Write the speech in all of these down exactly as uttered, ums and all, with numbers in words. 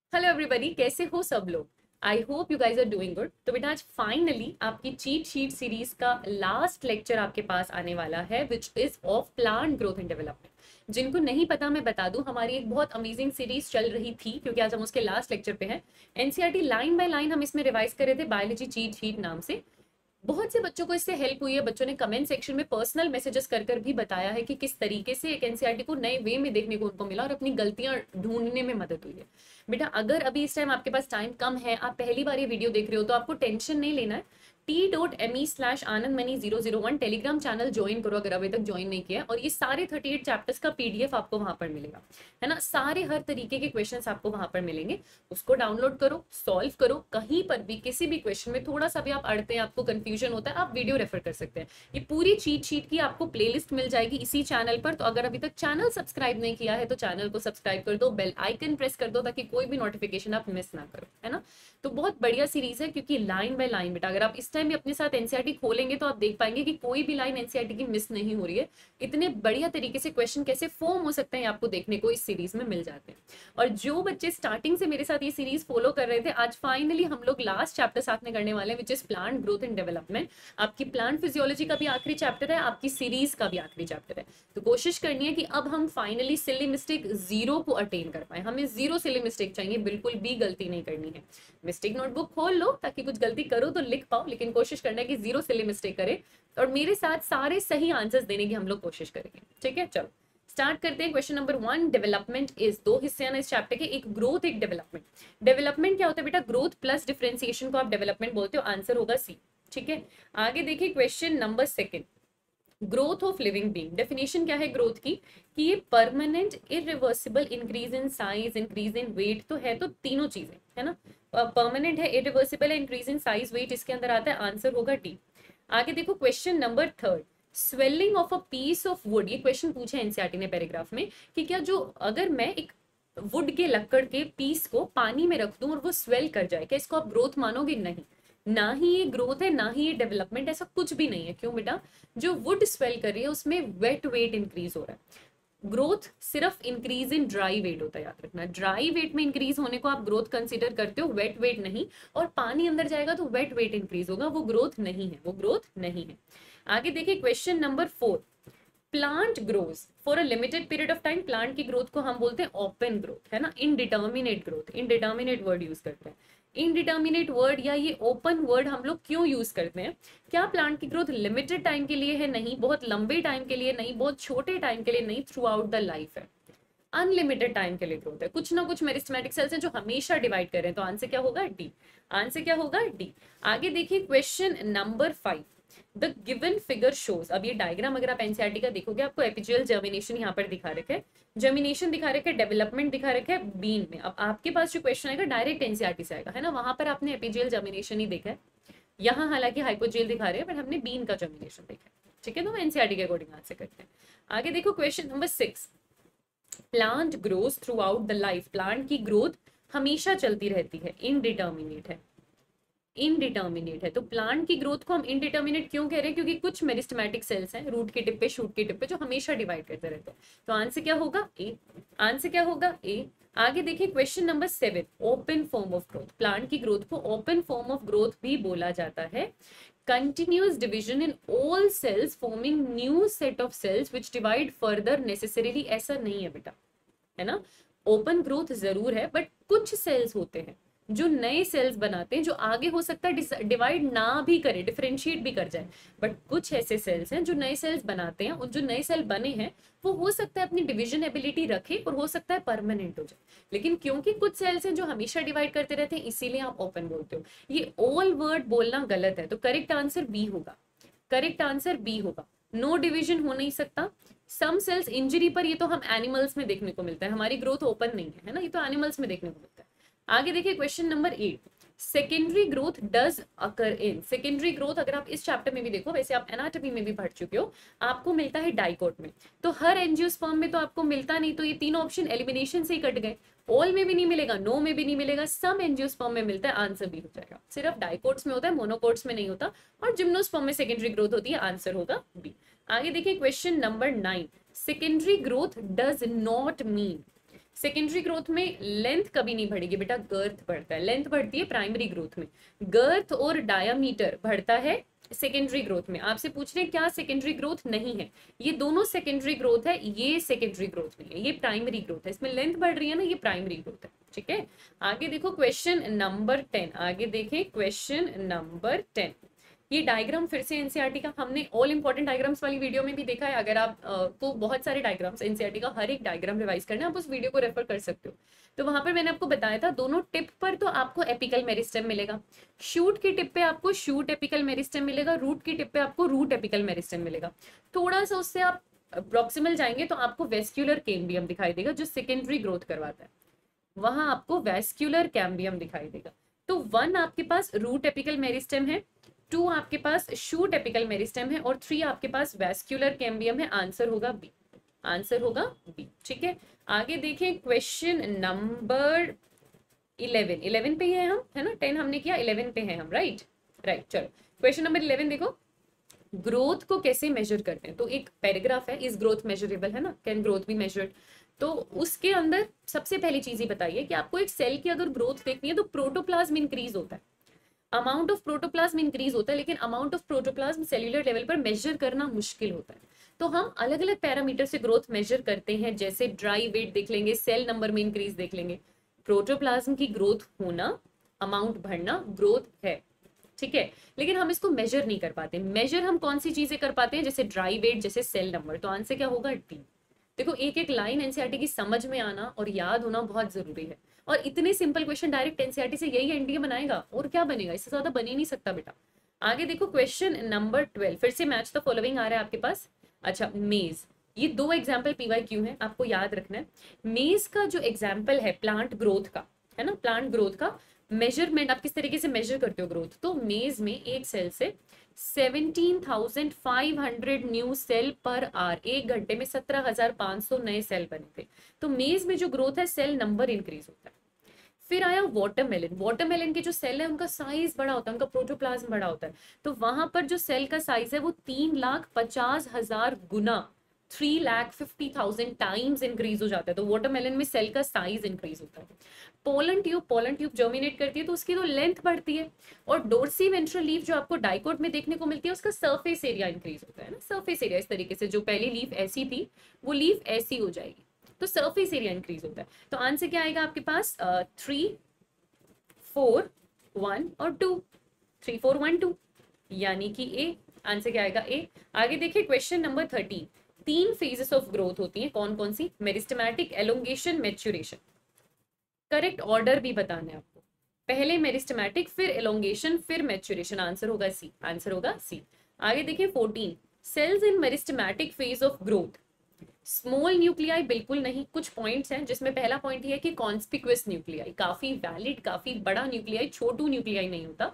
Hello everybody, कैसे हो सब लोग। I hope you guys are doing good. तो बेटा आज फाइनली आपकी चीट शीट सीरीज का लास्ट लेक्चर आपके पास आने वाला है which is of plant growth and development. जिनको नहीं पता मैं बता दूं, हमारी एक बहुत अमेजिंग सीरीज चल रही थी क्योंकि आज हम उसके लास्ट लेक्चर पे हैं। एनसीईआरटी लाइन बाय लाइन हम इसमें रिवाइज कर रहे थे बायोलॉजी चीट शीट नाम से। बहुत से बच्चों को इससे हेल्प हुई है। बच्चों ने कमेंट सेक्शन में पर्सनल मैसेजेस कर कर भी बताया है कि किस तरीके से एक एनसीईआरटी को नए वे में देखने को उनको मिला और अपनी गलतियां ढूंढने में मदद हुई है। बेटा अगर अभी इस टाइम आपके पास टाइम कम है, आप पहली बार ये वीडियो देख रहे हो, तो आपको टेंशन नहीं लेना है। T dot M E slash Anand money zero zero one Telegram channel join करो अगर अभी तक ज्वाइन नहीं किया, और ये सारे थर्टी एट चैप्टर्स का पीडीएफ आपको वहां पर मिलेगा, है ना। सारे हर तरीके के क्वेश्चंस आपको वहां पर मिलेंगे। उसको डाउनलोड करो, सॉल्व करो। कहीं पर भी किसी भी क्वेश्चन में थोड़ा सा भी आप अड़ते हैं, आपको कंफ्यूजन होता है, आप वीडियो रेफर कर सकते हैं। ये पूरी चीट शीट की आपको प्लेलिस्ट मिल जाएगी इसी चैनल पर। तो अगर अभी तक चैनल सब्सक्राइब नहीं किया है तो चैनल को सब्सक्राइब कर दो, बेल आइकन प्रेस कर दो ताकि कोई भी नोटिफिकेशन आप मिस ना करो, है ना। तो बहुत बढ़िया सीरीज है क्योंकि लाइन बाय लाइन बेटा अगर आप इस टाइम भी अपने साथ एनसीईआरटी खोलेंगे तो आप देख पाएंगे कि कोई भी लाइन एनसीईआरटी की मिस नहीं हो रही है। इतने बढ़िया तरीके से क्वेश्चन कैसे फॉर्म हो सकते हैं आपको देखने को इस सीरीज में मिल जाते हैं। और जो बच्चे स्टार्टिंग से मेरे साथ ये सीरीज फॉलो कर रहे थे, आज फाइनली हम लोग लास्ट चैप्टर साथ में करने वाले हैं which is plant growth and development. आपकी प्लांट फिजियोलॉजी का भी आखिरी चैप्टर है, आपकी सीरीज का भी आखिरी चैप्टर है। तो कोशिश करनी है कि अब हम फाइनली सिली मिस्टेक जीरो को अटेन कर पाए। हमें जीरो सिली मिस्टेक चाहिए, बिल्कुल भी गलती नहीं करनी है। मिस्टेक नोटबुक खोल लो ताकि कुछ गलती करो तो लिख पाओ, लेकिन कोशिश करना है कि जीरो सिली मिस्टेक करे और मेरे साथ सारे सही आंसर्स देने की हम लोग कोशिश करेंगे। ठीक है, चलो स्टार्ट करते हैं। Question number one, development is, दो हिस्से हैं इस चैप्टर के, एक ग्रोथ एक डेवलपमेंट। डेवलपमेंट क्या होता है बेटा? ग्रोथ प्लस डिफरेंशिएशन को आप डेवलपमेंट बोलते हो। आंसर होगा सी। ठीक है, आगे देखिए question number second, growth of living being. Definition क्या है ग्रोथ की? कि ये permanent irreversible increase in size, increase in weight. तो है तो तीनों चीजें, है ना। परमानेंट है, इरिवर्सिबल है, इंक्रीज इन साइज वेट, इसके अंदर आता है। आंसर होगा डी। आगे देखो question number third, swelling of a piece of wood. ये क्वेश्चन पूछा है एनसीईआरटी ने पैराग्राफ में कि क्या जो अगर मैं एक वुड के लकड़ के पीस को पानी में रख दूं और वो स्वेल कर जाए, क्या इसको आप ग्रोथ मानोगे? नहीं, ना ही ये ग्रोथ है ना ही ये डेवलपमेंट, ऐसा कुछ भी नहीं है। क्यों बेटा? जो वुड स्वेल कर रही है उसमें वेट वेट इंक्रीज हो रहा है। ग्रोथ सिर्फ इंक्रीज इन ड्राई वेट होता है, याद रखना। ड्राई वेट में इंक्रीज होने को आप ग्रोथ कंसीडर करते हो, वेट वेट नहीं। और पानी अंदर जाएगा तो वेट वेट इंक्रीज होगा, वो ग्रोथ नहीं है, वो ग्रोथ नहीं है। आगे देखिए question number four, plant grows for a limited period of time. Plant की ग्रोथ को हम बोलते हैं ओपन ग्रोथ, है ना। Indeterminate growth, indeterminate word use करते हैं। इनडिटर्मिनेट वर्ड या ये ओपन वर्ड हम लोग क्यों यूज करते हैं? क्या प्लांट की ग्रोथ लिमिटेड टाइम के लिए है? नहीं। बहुत लंबे टाइम के लिए नहीं, बहुत छोटे टाइम के लिए नहीं, थ्रू आउट द लाइफ है। अनलिमिटेड टाइम के लिए ग्रोथ है। कुछ ना कुछ मेरिस्टेमेटिक सेल्स हैं जो हमेशा डिवाइड कर रहे हैं। तो आंसर क्या होगा? डी। आंसर क्या होगा? डी। आगे देखिए question number five, the given figure shows. अब ये डायग्राम अगर आप एनसीईआरटी का देखोगे आपको एपिजियल जर्मिनेशन यहाँ पर दिखा रखे, जर्मिनेशन दिखा रखे, डेवलपमेंट दिखा रखे है बीन में। अब आपके पास जो क्वेश्चन आएगा डायरेक्ट एनसीईआरटी से आएगा, है ना। वहां पर आपने एपिजियल जर्मिनेशन ही देखा है, यहाँ हालांकि हाइपोजेल दिखा रहे हैं, पर हमने बीन का जर्मिनेशन देखा है। ठीक है, तो एनसीईआरटी के अकॉर्डिंग आंसर करते हैं। आगे देखो question number six, plant grows throughout the life. Plant की ग्रोथ हमेशा चलती रहती है, इनडिटर्मिनेट है, इनडिटर्मिनेट है। तो प्लांट की ग्रोथ को हम इनडिटर्मिनेट क्यों कह रहे हैं? क्योंकि कुछ मेरिस्टेमेटिक सेल्स हैं रूट के टिप पे, शूट के टिप पे, जो हमेशा डिवाइड करते रहते हैं। तो आंसर क्या होगा? ए। आंसर क्या होगा? ए। आगे देखिए question number seven, open form of growth. Plant की ग्रोथ को ओपन फॉर्म ऑफ ग्रोथ भी बोला जाता है। Continuous division in all cells forming new set of cells which divide further necessarily. ऐसा नहीं है बेटा, है ना। ओपन ग्रोथ जरूर है, बट कुछ सेल्स होते हैं जो नए सेल्स बनाते हैं, जो आगे हो सकता है डिवाइड ना भी करे, डिफरेंशिएट भी कर जाए, बट कुछ ऐसे सेल्स हैं जो नए सेल्स बनाते हैं, और जो नए सेल बने हैं वो हो सकता है अपनी डिवीजन एबिलिटी रखे और हो सकता है परमानेंट हो जाए। लेकिन क्योंकि कुछ सेल्स हैं जो हमेशा डिवाइड करते रहते हैं, इसीलिए आप ओपन बोलते हो। ये ऑल वर्ड बोलना गलत है, तो करेक्ट आंसर बी होगा। करेक्ट आंसर बी होगा। नो डिवीजन हो नहीं सकता। सम सेल्स इंजरी पर, ये तो हम एनिमल्स में देखने को मिलता है, हमारी ग्रोथ ओपन नहीं है, है ना। ये तो एनिमल्स में देखने को मिलता है। आगे देखिए question number eight, secondary growth does occur in. Secondary growth अगर आप इस चैप्टर में भी देखो, वैसे आप एनाटॉमी में भी पढ़ चुके हो, आपको मिलता है डाइकोट में। तो हर एंजियोस्पर्म में तो आपको मिलता नहीं, तो ये तीनों ऑप्शन एलिमिनेशन से ही कट गए। ऑल में भी नहीं मिलेगा, नो में भी नहीं मिलेगा, सम एंजियोस्पर्म में मिलता है। आंसर भी हो जाएगा। सिर्फ डाइकोट्स में होता है, मोनोकोट्स में नहीं होता, और जिम्नोस्पर्म में सेकेंडरी ग्रोथ होती है। आंसर होगा बी। आगे देखिए question number nine, secondary growth does not mean. Secondary growth में लेंथ कभी नहीं बढ़ेगी बेटा, गर्थ बढ़ता है। लेंथ बढ़ती है प्राइमरी ग्रोथ में, गर्थ और डायामीटर बढ़ता है सेकेंडरी ग्रोथ में। आपसे पूछ रहे हैं क्या सेकेंडरी ग्रोथ नहीं है, ये दोनों सेकेंडरी ग्रोथ है, ये सेकेंडरी ग्रोथ नहीं है, ये प्राइमरी ग्रोथ है। इसमें लेंथ बढ़ रही है ना, ये प्राइमरी ग्रोथ है। ठीक है, आगे देखो क्वेश्चन नंबर टेन, आगे देखें क्वेश्चन नंबर टेन। ये डायग्राम फिर से एनसीईआरटी का, हमने ऑल इंपॉर्टेंट डायग्राम्स वाली वीडियो में भी देखा है। अगर आप को बहुत सारे डायग्राम्स एनसीईआरटी का हर एक डायग्राम रिवाइज करना है, आप उस वीडियो को रेफर कर सकते हो। तो वहां पर मैंने आपको बताया था दोनों टिप पर तो आपको एपिकल मेरिस्टेम मिलेगा, शूट की टिप पे आपको शूट एपिकल मेरिस्टेम मिलेगा, रूट की टिप पे आपको रूट एपिकल मेरिस्टेम मिलेगा। थोड़ा सा उससे आप प्रॉक्सिमल जाएंगे तो आपको वेस्क्यूलर कैम्बियम दिखाई देगा जो सेकेंडरी ग्रोथ करवाता है, वहां आपको वेस्क्यूलर कैम्बियम दिखाई देगा। तो वन आपके पास रूट एपिकल मेरिस्टेम है, टू आपके पास शूट एपिकल मेरिस्टेम है और थ्री आपके पास वेस्क्यूलर कैम्बियम है। आंसर होगा बी, आंसर होगा बी। ठीक है, आगे देखें क्वेश्चन नंबर इलेवन, इलेवन पे है हम, है ना, टेन हमने किया, इलेवन पे है हम, राइट राइट। चलो क्वेश्चन नंबर इलेवन देखो, ग्रोथ को कैसे मेजर करते हैं। तो एक पैराग्राफ है, इज ग्रोथ मेजरेबल, है ना, कैन ग्रोथ बी मेजर्ड। तो उसके अंदर सबसे पहली चीज ही बताइए कि आपको एक सेल की अगर ग्रोथ देखनी है तो प्रोटोप्लाज्म इंक्रीज होता है, अमाउंट ऑफ प्रोटोप्लाज्म इंक्रीज होता है, लेकिन amount of protoplasm cellular level पर मेजर करना मुश्किल होता है। तो हम अलग अलग पैरामीटर से ग्रोथ मेजर करते हैं, जैसे ड्राई वेट देख लेंगे, सेल नंबर में इंक्रीज देख लेंगे। प्रोटोप्लाज्म की ग्रोथ होना, अमाउंट बढ़ना ग्रोथ है, ठीक है, लेकिन हम इसको मेजर नहीं कर पाते। मेजर हम कौन सी चीजें कर पाते हैं, जैसे ड्राई वेट, जैसे सेल नंबर। तो आंसर क्या होगा, डी। देखो एक एक लाइन एनसीईआरटी की समझ में आना और याद होना बहुत जरूरी है, और इतने सिंपल क्वेश्चन डायरेक्ट एनसीईआरटी से यही एनडीए बनाएगा, और क्या बनेगा, इससे ज्यादा बन ही नहीं सकता बेटा। आगे देखो क्वेश्चन नंबर ट्वेल्व, फिर से मैच द फॉलोइंग आ रहा है आपके पास। अच्छा, मेज, ये दो एग्जाम्पल पीवाई क्यू है, आपको याद रखना है। मेज का जो एग्जाम्पल है प्लांट ग्रोथ का, है ना, प्लांट ग्रोथ का मेजरमेंट आप किस तरीके से मेजर करते हो ग्रोथ। तो मेज में एक सेल से seventeen thousand five hundred new cell per hour, एक घंटे में सत्रह हजार पांच सौ नए सेल बने थे। तो मेज में जो ग्रोथ है सेल नंबर इंक्रीज होता है। फिर आया वाटरमेलन, वाटरमेलन के जो सेल है उनका साइज बड़ा होता है, उनका प्रोटोप्लाज्म बड़ा होता है। तो वहां पर जो सेल का साइज है वो तीन लाख पचास हजार गुना, three lakh fifty thousand times increase हो जाता है। तो वाटरमेलन में सेल का साइज इंक्रीज होता है। Pollen tube, pollen tube germinate करती है तो उसकी तो लेंथ बढ़ती है, और डोर्सी वेंट्रल लीफ जो आपको डाइकोट में देखने को मिलती है उसका सरफेस एरिया इंक्रीज होता है ना, सरफेस एरिया इस तरीके से, जो पहली लीफ ऐसी थी वो लीफ ऐसी हो जाएगी, तो सरफेस एरिया इंक्रीज होता है। तो आंसर क्या आएगा आपके पास, थ्री फोर वन और two, three four one two, यानी कि ए। आंसर क्या आएगा, ए। आगे देखिए क्वेश्चन नंबर थर्टीन, तीन फेजेस ऑफ ग्रोथ होती हैं, कौन कौन सी, meristematic, elongation, maturation. Correct order भी बताना है आपको, पहले मेरिस्टेमेटिक, फिर एलोंगेशन, फिर मैच्योरेशन। आंसर होगा सी, आंसर होगा सी। आगे देखिए fourteen, cells in meristematic phase of growth, small nuclei बिल्कुल नहीं। कुछ पॉइंट्स हैं जिसमें पहला पॉइंट ये है कि कॉन्स्पिक्यूअस न्यूक्लियाई, काफी वैलिड, काफी बड़ा न्यूक्लियाई, छोटू न्यूक्लियाई नहीं होता।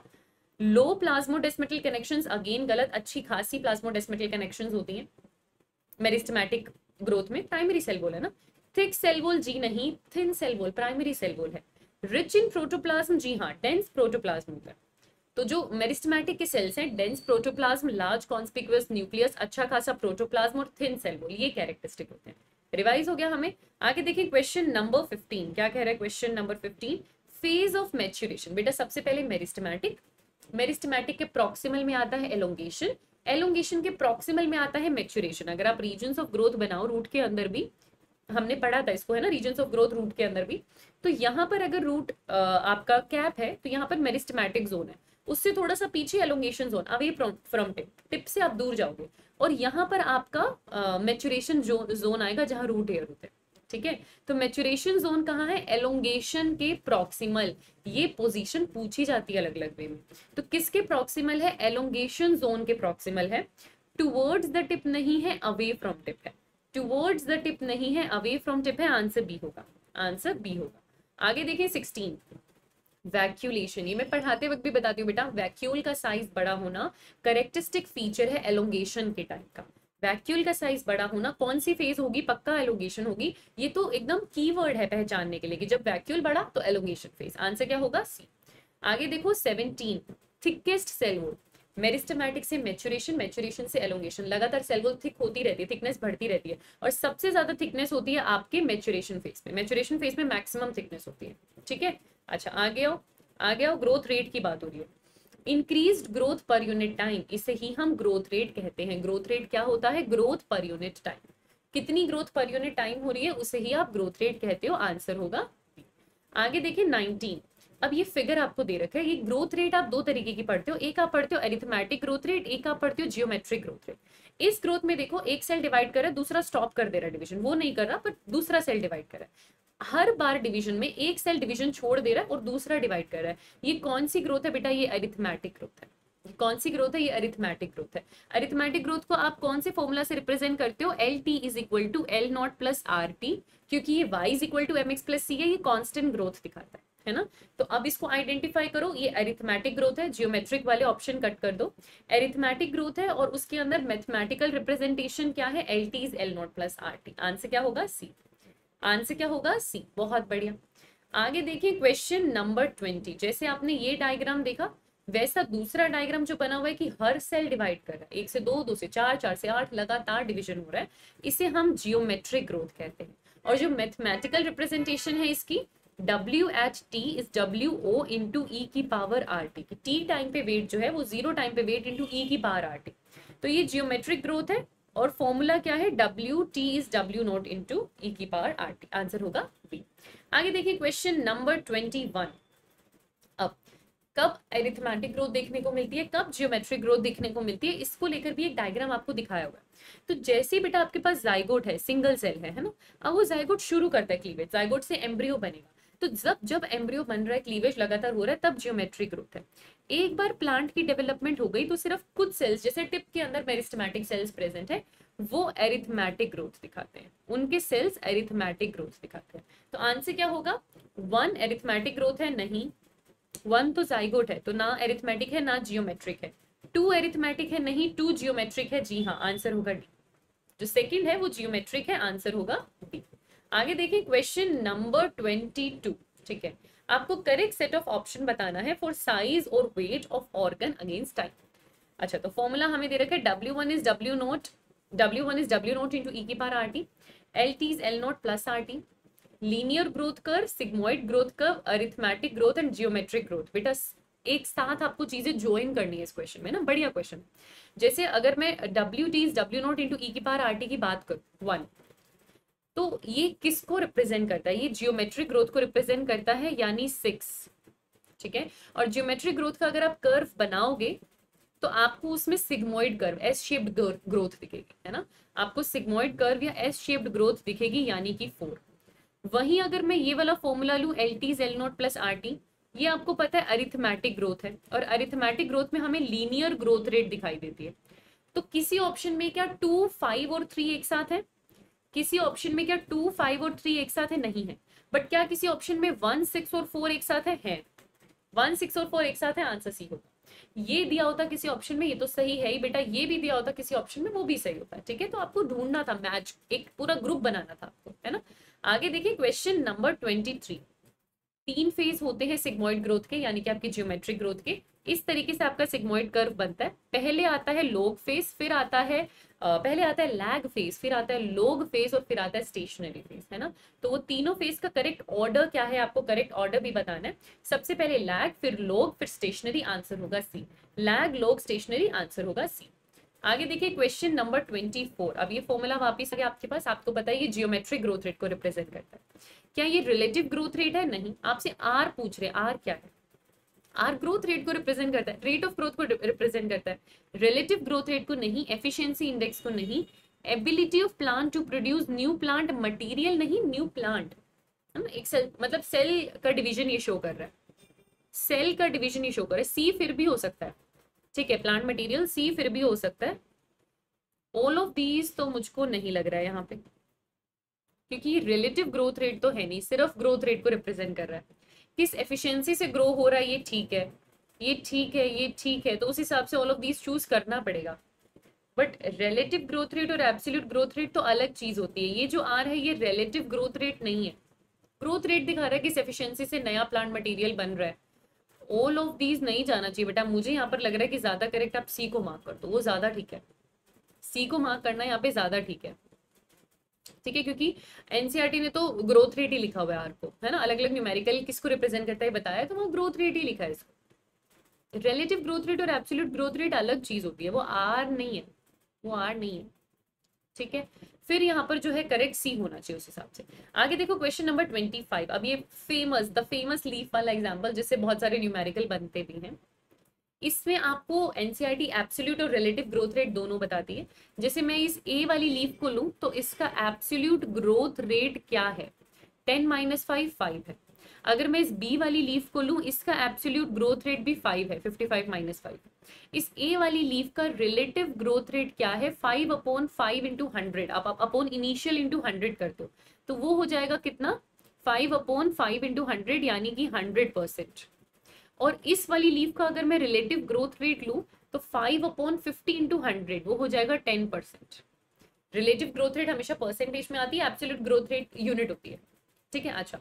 लो प्लाज्मोडेस्मेटल कनेक्शंस, अगेन गलत, अच्छी खासी प्लाज्मोडेस्मेटल कनेक्शंस होती हैं मेरिस्टेमेटिक ग्रोथ में। प्राइमरी सेल वॉल है ना। थिक सेल वॉल, जी नहीं, thin cell wall primary cell wall है। रिच इन प्रोटोप्लाज्म, जी हाँ, डेंस प्रोटोप्लाज्म होता है। तो जो मेरिस्टेमेटिक के सेल्स हैं, dense protoplasm, large conspicuous nucleus, अच्छा खासा प्रोटोप्लाज्म और थिन सेल वॉल, ये कैरेक्टरिस्टिक होते हैं। रिवाइज हो गया हमें। आगे देखिए क्वेश्चन नंबर फिफ्टीन, क्या कह रहा है question number fifteen, phase of maturation. बेटा सबसे पहले मेरिस्टेमेटिक, मेरिस्टेमेटिक के प्रॉक्सिमल में आता है एलोंगेशन, एलोंगेशन के प्रॉक्सिमल में आता है मैच्योरेशन। अगर आप रीजन्स ऑफ ग्रोथ बनाओ, रूट के अंदर भी हमने पढ़ा था इसको, है ना, रीजन्स ऑफ ग्रोथ रूट के अंदर भी। तो यहाँ पर अगर रूट आपका कैप है तो यहाँ पर मेरिस्टेमेटिक जोन है, उससे थोड़ा सा पीछे elongation zone, away from tip, tip से आप दूर जाओगे, और यहाँ पर आपका मैच्योरेशन जोन जोन आएगा जहाँ रूट एयर होते हैं। ठीक है, तो मैच्योरेशन जोन कहाँ है, एलोंगेशन के प्रॉक्सिमल। ये पोजीशन पूछी जाती है अलग अलग वे में। तो किसके प्रॉक्सिमल है, एलोंगेशन जोन के प्रॉक्सिमल है। टुवर्ड्स द टिप नहीं है, अवे फ्रॉम टिप है। टुवर्ड्स द टिप नहीं है, अवे फ्रॉम टिप है। आंसर बी होगा, आंसर बी होगा। आगे देखिए सिक्सटीन, वैक्यूलेशन। ये मैं पढ़ाते वक्त भी बताती हूँ बेटा, वैक्यूल का साइज बड़ा होना करेक्टरिस्टिक फीचर है एलोंगेशन के टाइप का। वैक्यूल का साइज बड़ा होना, कौन सी फेज होगी, पक्का एलोंगेशन होगी। ये तो एकदम कीवर्ड है पहचानने के लिए कि जब वैक्यूल बड़ा तो एलोंगेशन फेज। आंसर क्या होगा, सी। आगे देखो seventeen, thickest cell wall. Meristematic से मैच्योरेशन, मैच्योरेशन से एलोंगेशन, लगातार सेल वॉल थिक होती रहती है, थिकनेस बढ़ती रहती है, और सबसे ज्यादा थिकनेस होती है आपके मैच्योरेशन फेज में, मैच्योरेशन फेज में मैक्सिमम थिकनेस होती है। ठीक है, अच्छा आगे आओ, आगे आओ, ग्रोथ रेट की बात हो रही है। Increased growth per unit time, इसे ही हम ग्रोथ रेट कहते हैं। ग्रोथ रेट क्या होता है? ग्रोथ पर यूनिट टाइम, कितनी ग्रोथ पर यूनिट टाइम हो रही है उसे ही आप ग्रोथ रेट कहते हो। आंसर होगा। आगे देखिए नाइनटीन, अब ये फिगर आपको दे रखा है। ये ग्रोथ रेट आप दो तरीके की पढ़ते हो, एक आप पढ़ते हो अरिथमेटिक ग्रोथ रेट, एक आप पढ़ते हो जियोमेट्रिक ग्रोथ रेट। इस ग्रोथ में देखो एक सेल डिवाइड कर रहा है, दूसरा स्टॉप कर दे रहा है डिवीजन, वो नहीं कर रहा पर दूसरा सेल डिवाइड कर रहा है। हर बार डिवीजन में एक सेल डिवीजन छोड़ दे रहा है और दूसरा डिवाइड कर रहा है। ये कौन सी ग्रोथ है बेटा? ये अरिथमेटिक ग्रोथ है। कौन सी ग्रोथ है? ये अरिथमेटिक ग्रोथ है। अरिथमेटिक ग्रोथ को आप कौन से फॉर्मूला से रिप्रेजेंट करते हो? L T is equal to L not plus R T, क्योंकि ये y is equal to M X plus C है, ये कांस्टेंट ग्रोथ दिखाता है, है ना। तो अब इसको आइडेंटिफाई करो, ये अरिथमेटिक ग्रोथ है। जियोमेट्रिक वाले ऑप्शन कट कर दो, अरिथमेटिक ग्रोथ है और उसके अंदर मैथमेटिकल रिप्रेजेंटेशन क्या है? L T is L not plus R T. Answer क्या होगा? सी। आंसर क्या होगा? सी। बहुत बढ़िया। आगे देखिए क्वेश्चन नंबर ट्वेंटी। जैसे आपने ये डायग्राम देखा, वैसा दूसरा डायग्राम जो बना हुआ है कि हर सेल डिवाइड कर रहा है, एक से दो, दो से चार, चार से आठ, लगातार डिवीजन हो रहा है, इसे हम जियोमेट्रिक ग्रोथ कहते हैं। और जो मैथमेटिकल रिप्रेजेंटेशन है इसकी, W at T is W O into E की पावर आर टी, की टी टाइम पे वेट जो है वो जीरो टाइम पे वेट इंटू ई की पावर आर टी। तो ये जियोमेट्रिक ग्रोथ है और फॉर्मूला क्या है? W T is W not into E की पावर आर टी। आंसर होगा बी। आगे देखिए क्वेश्चन नंबर ट्वेंटी वन। अब कब अरिथमेटिक ग्रोथ देखने को मिलती है, कब जियोमेट्रिक ग्रोथ देखने को मिलती है, इसको लेकर भी एक डायग्राम आपको दिखाया हुआ है। तो जैसे बेटा आपके पास जाइगोट है, सिंगल सेल है, है ना, अब वो जाइगोट शुरू करता है क्लीवेज, जाइगोट से एम्ब्रियो बनेगा। तो जब जब एम्ब्रियो बन रहा है, क्लीवेज लगातार हो रहा है, तब जियोमेट्रिक ग्रोथ है। एक बार प्लांट की डेवलपमेंट हो गई तो सिर्फ कुछ सेल्स, जैसे टिप के अंदर मेरिस्टेमेटिक सेल्स प्रेजेंट है, वो अरिथमेटिक ग्रोथ दिखाते हैं, उनके सेल्स अरिथमेटिक ग्रोथ दिखाते हैं। तो आंसर क्या होगा? वन अरिथमेटिक ग्रोथ है, नहीं। वन तो जाइगोट है, तो ना अरिथमेटिक है ना जियोमेट्रिक है। टू अरिथमेटिक है, नहीं। टू जियोमेट्रिक है, जी हाँ, आंसर होगा डी। जो सेकंड है वो जियोमेट्रिक है, आंसर होगा डी। आगे देखिए क्वेश्चन नंबर ट्वेंटी टू। ठीक है, आपको करेक्ट सेट ऑफ ऑप्शन बताना है फॉर साइज और weight of organ against time. अच्छा, तो फॉर्मूला हमें दे रखा है W one is W not, W one is W not into E की power R T, L T is L not plus R T, linear growth curve, sigmoid growth curve, arithmetic growth and geometric growth. बेटा एक साथ आपको चीजें join करनी है इस question में ना, बढ़िया क्वेश्चन। जैसे अगर मैं W T is W not into E की पावर आर टी की बात करूं वन, तो ये किसको रिप्रेजेंट करता है? ये जियोमेट्रिक ग्रोथ को रिप्रेजेंट करता है, यानी सिक्स। ठीक है, और जियोमेट्रिक ग्रोथ का अगर आप कर्व बनाओगे तो आपको उसमें sigmoid curve, S shaped growth दिखेगी, है ना, आपको सिग्मोइड कर्व या एस शेप्ड ग्रोथ दिखेगी, यानी कि फोर। वहीं अगर मैं ये वाला फॉर्मूला लूं L T is L not plus R T, ये आपको पता है अरिथमेटिक ग्रोथ है, और अरिथमेटिक ग्रोथ में हमें लीनियर ग्रोथ रेट दिखाई देती है। तो किसी ऑप्शन में क्या टू, फाइव और थ्री एक साथ है? किसी ऑप्शन में क्या टू, फाइव और थ्री एक साथ है? नहीं है। बट क्या किसी ऑप्शन में वन, सिक्स और फोर एक साथ है? है। वन, सिक्स और फोर एक साथ है, आंसर सी होगा। ये दिया होता किसी ऑप्शन में, ये तो सही है ही बेटा, ये भी दिया होता किसी ऑप्शन में, वो भी सही होता है। ठीक है, तो आपको ढूंढना था मैच, एक पूरा ग्रुप बनाना था आपको, है ना। आगे देखिए क्वेश्चन नंबर ट्वेंटी थ्री। तीन फेज होते हैं सिग्मोइड ग्रोथ के, यानी कि आपकी जियोमेट्रिक ग्रोथ के। इस तरीके से आपका सिग्मोइड कर्व बनता है। पहले आता है लॉग फेज, फिर आता है Uh, पहले आता है लैग फेज, फिर आता है लॉग फेज और फिर आता है स्टेशनरी फेज, है ना। तो वो तीनों फेज का करेक्ट ऑर्डर क्या है, आपको करेक्ट ऑर्डर भी बताना है। सबसे पहले लैग, फिर लॉग, फिर स्टेशनरी, आंसर होगा C. Lag, log, stationary, answer होगा सी। आगे देखिए क्वेश्चन नंबर ट्वेंटी फोर। अब ये फॉर्मूला वापिस आ गया आपके पास, आपको पता है ये जियोमेट्रिक ग्रोथ रेट को रिप्रेजेंट करता है। क्या ये रिलेटिव ग्रोथ रेट है? नहीं। आपसे आर पूछ रहे, आर क्या है? आर ग्रोथ रेट को रिप्रेजेंट करता है, रेट ऑफ ग्रोथ को रिप्रेजेंट करता है, रिलेटिव ग्रोथ रेट को नहीं, एफिशिएंसी इंडेक्स को नहीं, ability of plant to produce new plant material नहीं, न्यू प्लांट, है ना। एक सेल, मतलब सेल का डिवीजन ये शो कर रहा है, सेल का डिवीजन ये शो कर रहा है। सी फिर भी हो सकता है, ठीक है, प्लांट मटेरियल सी फिर भी हो सकता है। ऑल ऑफ दीज तो मुझको नहीं लग रहा है यहाँ पे, क्योंकि रिलेटिव ग्रोथ रेट तो है नहीं, सिर्फ ग्रोथ रेट को रिप्रेजेंट कर रहा है। किस एफिशिएंसी से ग्रो हो रहा है, ये ठीक है, ये ठीक है, ये ठीक है, तो उस हिसाब से ऑल ऑफ दीज चूज करना पड़ेगा। बट रिलेटिव ग्रोथ रेट और एब्सोल्यूट ग्रोथ रेट तो अलग चीज होती है। ये जो आर है ये रिलेटिव ग्रोथ रेट नहीं है, ग्रोथ रेट दिखा रहा है किस एफिशिएंसी से नया प्लांट मटेरियल बन रहा है। ऑल ऑफ दीज नहीं जाना चाहिए बेटा, मुझे यहाँ पर लग रहा है कि ज्यादा करेक्ट आप सी को मार्क कर दो, वो ज्यादा ठीक है, सी को मार्क करना यहाँ पे ज्यादा ठीक है, ठीक है, क्योंकि एनसीईआरटी ने तो ग्रोथ रेट ही लिखा हुआ है आर को, है ना, अलग अलग न्यूमेरिकल किसको रिप्रेजेंट करता है बताया, तो वो ग्रोथ रेट ही लिखा है इसको। रिलेटिव ग्रोथ रेट और एब्सोल्यूट ग्रोथ रेट अलग चीज होती है, वो आर नहीं है, वो आर नहीं है, ठीक है। फिर यहाँ पर जो है करेक्ट सी होना चाहिए उस हिसाब से। आगे देखो क्वेश्चन नंबर ट्वेंटी फाइव, अब ये फेमस द फेमस लीफ वाला एग्जांपल जिससे बहुत सारे न्यूमेरिकल बनते भी हैं। इसमें आपको एनसीईआरटी एब्सोल्यूट और रिलेटिव ग्रोथ रेट दोनों बताती है। जैसे मैं इस ए वाली लीफ को लूं तो इसका एब्सोल्यूट ग्रोथ रेट क्या है, टेन माइनस फाइव फाइव है। अगर मैं इस बी वाली लीफ को लूं इसका एब्सोल्यूट ग्रोथ रेट भी फाइव है, फिफ्टी फाइव माइनस फाइव। इस ए वाली लीफ का रिलेटिव ग्रोथ रेट क्या है, five upon five into hundred, आप अपॉन इनिशियल इंटू हंड्रेड करते हो तो वो हो जाएगा कितना, five upon five into hundred, यानी कि हंड्रेड परसेंट। और इस वाली लीफ का अगर मैं रिलेटिव ग्रोथ रेट लूं तो five upon fifty into hundred, वो हो जाएगा ten percent. Relative growth rate हमेशा परसेंटेज में आती है, एब्सोल्यूट ग्रोथ रेट यूनिट होती है, ठीक है। अच्छा,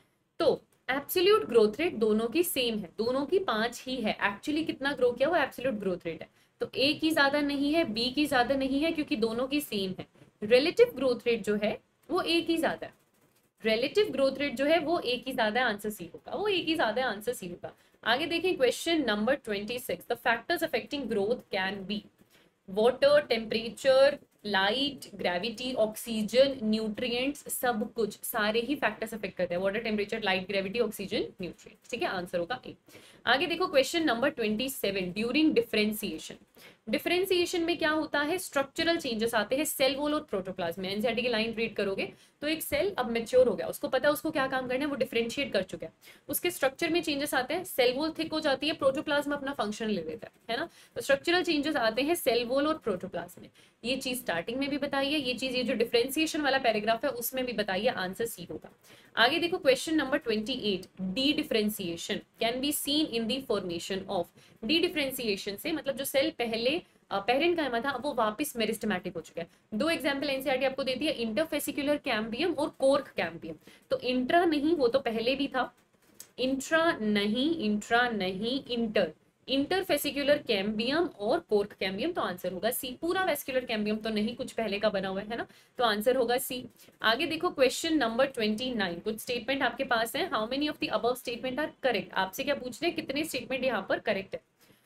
तो एब्सोल्यूट ग्रोथ रेट दोनों की सेम है, दोनों की पांच ही है, एक्चुअली कितना ग्रो किया वो एब्सोल्यूट ग्रोथ रेट है, तो ए की ज्यादा नहीं है, बी की ज्यादा नहीं है, क्योंकि दोनों की सेम है। रिलेटिव ग्रोथ रेट जो है वो ए की ज्यादा है, रिलेटिव ग्रोथ रेट जो है वो ए की ज्यादा, आंसर सी होगा, वो ए की ज्यादा, आंसर सी होगा। आगे देखिए question number twenty six, the factors affecting growth can be water, temperature, light, gravity, oxygen, nutrients, सब कुछ, सारे ही फैक्टर्स अफेक्ट करते हैं, water, temperature, light, gravity, oxygen, nutrients, ठीक है, आंसर होगा ए। आगे देखो question number twenty seven, during differentiation, differentiation में क्या होता है, स्ट्रक्चरल चेंजेस आते हैं सेल वॉल और प्रोटोप्लाज्म में। एनसीईआरटी की लाइन रीड करोगे तो एक सेल अब मैच्योर हो गया, उसको पता है उसको क्या काम करना है, वो डिफरेंशिएट कर चुका है, उसके स्ट्रक्चर में चेंजेस आते हैं, सेल वॉल थिक हो जाती है, प्रोटोप्लाज्म अपना फंक्शन ले लेता है, है ना, तो स्ट्रक्चरल चेंजेस आते हैं सेल वॉल और प्रोटोप्लाज्म में। ये चीज स्टार्टिंग में भी बताई है, ये चीज ये जो डिफरेंशिएशन वाला पैराग्राफ है उसमें भी बताइए, आंसर सी होगा। आगे देखो question number twenty eight, D differentiation can be seen in the formation of, D differentiation से मतलब जो सेल पहले पेरेंट कायमा था वो वापस मेरिस्टेमेटिक हो चुका है। दो एग्जांपल एनसीईआरटी आपको देती है, इंटरफेसिकुलर कैम्बियम और कोर्क कैम्बियम। तो इंट्रा नहीं, वो तो पहले भी था, इंट्रा नहीं, इंट्रा नहीं, इंटर, इंटरफेसिकुलर कैम्बियम और कोर्क कैम्बियम, तो आंसर होगा सी। पूरा वेस्कुलर कैम्बियम तो नहीं, कुछ पहले का बना हुआ है ना, तो आंसर होगा सी। आगे देखो क्वेश्चन नंबर ट्वेंटी नाइन, कुछ स्टेटमेंट आपके पास है, how many of the above statement are correct, आपसे क्या पूछ रहे हैं, कितने स्टेटमेंट यहाँ पर करेक्ट है।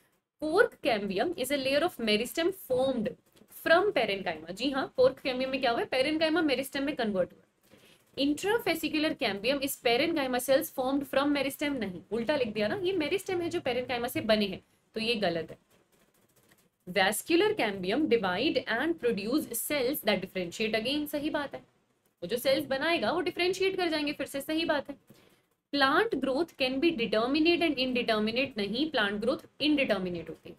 Cork cambium is a layer of meristem formed from parenchyma, जी हाँ, कोर्क कैम्बियम में क्या हुआ है, पेरेन्काइमा मेरिस्टेम में कन्वर्ट हुआ। Intrafascicular cambium is parenchyma cells formed from meristem, नहीं, उल्टा लिख दिया ना, ये मेरिस्टेम है जो पेरेन्काइमा से बने हैं, तो ये गलत है। Vascular cambium divide and produce cells that differentiate, again सही बात है, वो जो सेल्स बनाएगा वो डिफरेंशिएट कर जाएंगे फिर से, सही बात है। Plant growth can be determinate and indeterminate, नहीं, प्लांट ग्रोथ इनडिटर्मिनेट होती है।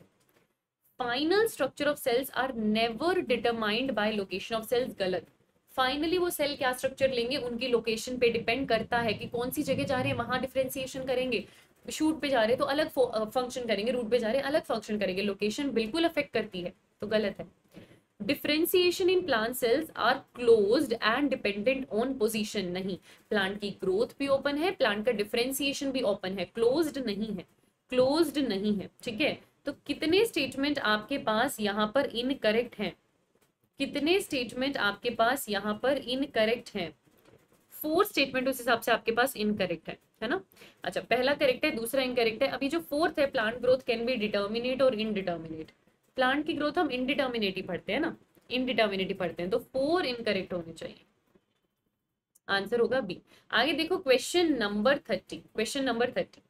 Final structure of cells are never determined by location of cells, गलत। फाइनली वो सेल क्या स्ट्रक्चर लेंगे उनकी लोकेशन पे डिपेंड करता है कि कौन सी जगह जा रहे हैं वहां डिफरेंशिएशन करेंगे, शूट पे जा रहे हैं तो अलग फंक्शन करेंगे, रूट पे जा रहे हैं अलग फंक्शन करेंगे, लोकेशन बिल्कुल अफेक्ट करती है, तो गलत है। Differentiation in plant cells are closed and dependent on position, नहीं, प्लांट की ग्रोथ भी ओपन है, प्लांट का डिफरेंशिएशन भी ओपन है, क्लोज्ड नहीं है, क्लोज्ड नहीं है, ठीक है। तो कितने स्टेटमेंट आपके पास यहाँ पर इनकरेक्ट हैं, कितने स्टेटमेंट आपके पास यहाँ पर इनकरेक्ट हैं, फोर स्टेटमेंट उस हिसाब से आपके पास इनकरेक्ट है, है ना। अच्छा, पहला करेक्ट है, दूसरा इनकरेक्ट है, अभी जो फोर्थ है, plant growth can be determinate और इनडिटर्मिनेट, प्लांट की ग्रोथ हम इनडिटर्मिनेट ही पढ़ते हैं ना, इनडिटर्मिनेट ही पढ़ते हैं, तो फोर इनकरेक्ट होने चाहिए, आंसर होगा बी। आगे देखो question number thirty, question number thirty,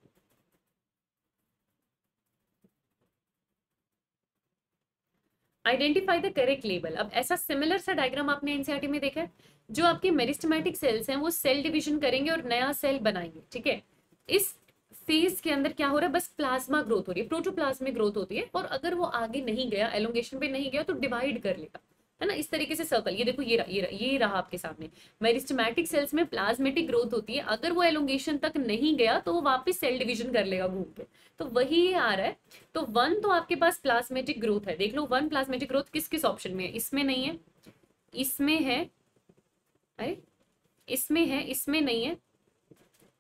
identify the correct label. अब ऐसा सिमिलर सा डायग्राम आपने एनसीईआरटी में देखा है, जो आपके मेरिस्टेमेटिक सेल्स हैं वो सेल डिवीजन करेंगे और नया सेल बनाएंगे, ठीक है। इस फेज के अंदर क्या हो रहा है, बस प्लाज्मा ग्रोथ हो रही है, प्रोटोप्लाज्मिक ग्रोथ होती है, और अगर वो आगे नहीं गया, एलोंगेशन पे नहीं गया तो डिवाइड कर लेगा, है ना, इस तरीके से सर्कल, ये देखो, ये रहा, ये रहा, ये रहा आपके सामने। मेरिस्टेमेटिक सेल्स में प्लाज्मेटिक ग्रोथ होती है, अगर वो एलोंगेशन तक नहीं गया तो वो वापस सेल डिवीजन कर लेगा घूम के, तो वही ये आ रहा है। तो वन तो आपके पास प्लाज्मेटिक ग्रोथ है, देख लो वन प्लाज्मेटिक ग्रोथ किस किस ऑप्शन में है, इसमें नहीं है, इसमें है, अरे इसमें है, इसमें नहीं है,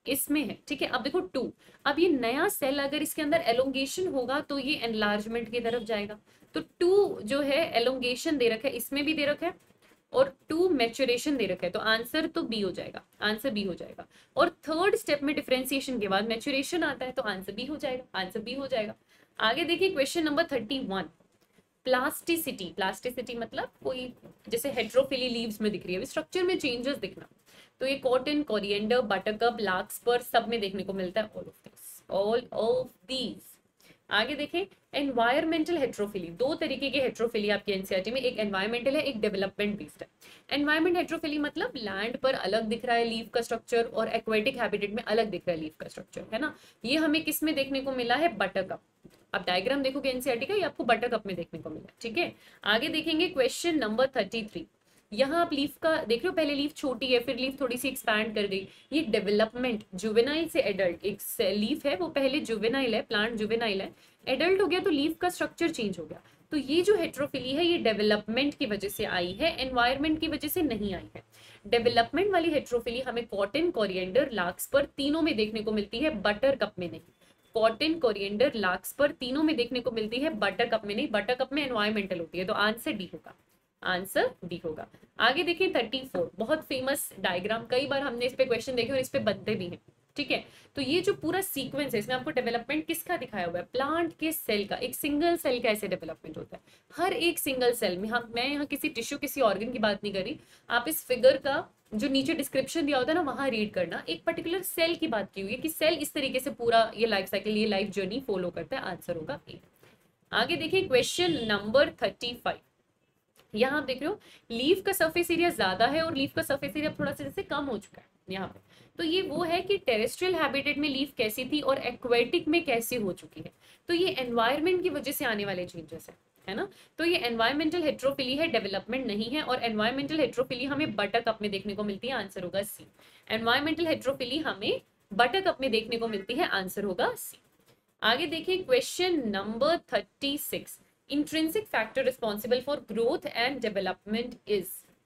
इसमें है, ठीक है। अब देखो टू, अब ये नया सेल अगर इसके अंदर एलोंगेशन होगा तो ये एनलार्जमेंट की तरफ जाएगा। तो टू जो है एलोंगेशन दे रखा है, इसमें भी दे रखा है, और टू मैच्योरेशन दे रखा है, तो आंसर तो बी हो जाएगा, आंसर बी हो जाएगा। और थर्ड स्टेप में डिफरेंशिएशन के बाद मैच्योरेशन आता है, तो आंसर बी हो जाएगा, आंसर बी हो जाएगा। आगे देखिए question number thirty one, plasticity. Plasticity मतलब कोई जैसे हेट्रोफिली लीव्स में दिख रही है, स्ट्रक्चर में चेंजेस दिखना, तो ये कॉटन, कोरिएंडर, बटरकप, लार्कस्पर सब में देखने को मिलता है, all of this, all of these. आगे देखें एनवायरमेंटल हेट्रोफिली, दो तरीके की हेट्रोफिली आपकी एनसीईआरटी में, एक एनवायरमेंटल है, एक डेवलपमेंट बेस्ड है। एनवायरमेंट हेट्रोफिली मतलब लैंड पर अलग दिख रहा है लीफ का स्ट्रक्चर, और एक्वेटिक हैबिटेट में अलग दिख रहा है लीफ का स्ट्रक्चर, है ना। ये हमें किस में देखने को मिला है, बटरकप। अब डायग्राम देखोगे एनसीईआरटी का, ये आपको बटरकप में देखने को मिला, ठीक है। आगे देखेंगे क्वेश्चन नंबर थर्टी थ्री, यहाँ आप लीफ का देख रहे हो, पहले लीफ छोटी है, फिर लीफ थोड़ी सी एक्सपैंड कर गई, ये डेवलपमेंट, जुवेनाइल से एडल्ट, एक लीफ है वो पहले जुवेनाइल है, प्लांट जुवेनाइल है, एडल्ट हो गया तो लीफ का स्ट्रक्चर चेंज हो गया। तो ये जो हेट्रोफिली है ये डेवलपमेंट की वजह से आई है, एनवायरमेंट की वजह से नहीं आई है। डेवलपमेंट वाली हेट्रोफिली हमें कॉटन, कोरिएंडर, लार्कस्पर तीनों में देखने को मिलती है, बटरकप में नहीं। कॉटन, कोरिएंडर, लार्कस्पर तीनों में देखने को मिलती है, बटरकप में नहीं, बटरकप में एनवायरमेंटल होती है, तो आंसर डी होगा, आंसर डी होगा। आगे देखिए थर्टी फोर, बहुत फेमस डायग्राम, कई बार हमने इस पे क्वेश्चन देखे और इस पे बनते भी हैं, ठीक है। तो ये जो पूरा सीक्वेंस है, इसमें आपको डेवलपमेंट किसका दिखाया हुआ है, प्लांट के सेल का, एक सिंगल सेल का ऐसे डेवलपमेंट होता है, हर एक सिंगल सेल में। हम मैं यहाँ किसी टिश्यू, किसी ऑर्गन की बात नहीं कर रही, आप इस फिगर का जो नीचे डिस्क्रिप्शन दिया होता है ना, वहां रीड करना, एक पर्टिकुलर सेल की बात की हुई है कि सेल इस तरीके से पूरा ये लाइफ साइकिल, ये लाइफ जर्नी फॉलो करता है, आंसर होगा ए। आगे देखिए क्वेश्चन नंबर थर्टी फाइव, यहाँ आप देख रहे हो लीफ का सरफेस एरिया ज्यादा है और लीफ का सरफेस एरिया थोड़ा सा जैसे कम हो चुका है यहाँ पे। तो ये वो है कि टेरेस्ट्रियल हैबिटेट में लीफ कैसी थी और एक्वेटिक में कैसी हो चुकी है, तो ये एनवायरमेंट की वजह से आने वाले चेंजेस है, है ना। तो ये एनवायरमेंटल हेट्रोफिली है, डेवलपमेंट नहीं है, और एनवायरमेंटल हेट्रोफिली हमें बटरकप में देखने को मिलती है, आंसर होगा सी। एनवायरमेंटल हेट्रोफिली हमें बटरकप में देखने को मिलती है, आंसर होगा सी। आगे देखिए question number thirty six, intrinsic factor responsible for growth and development is.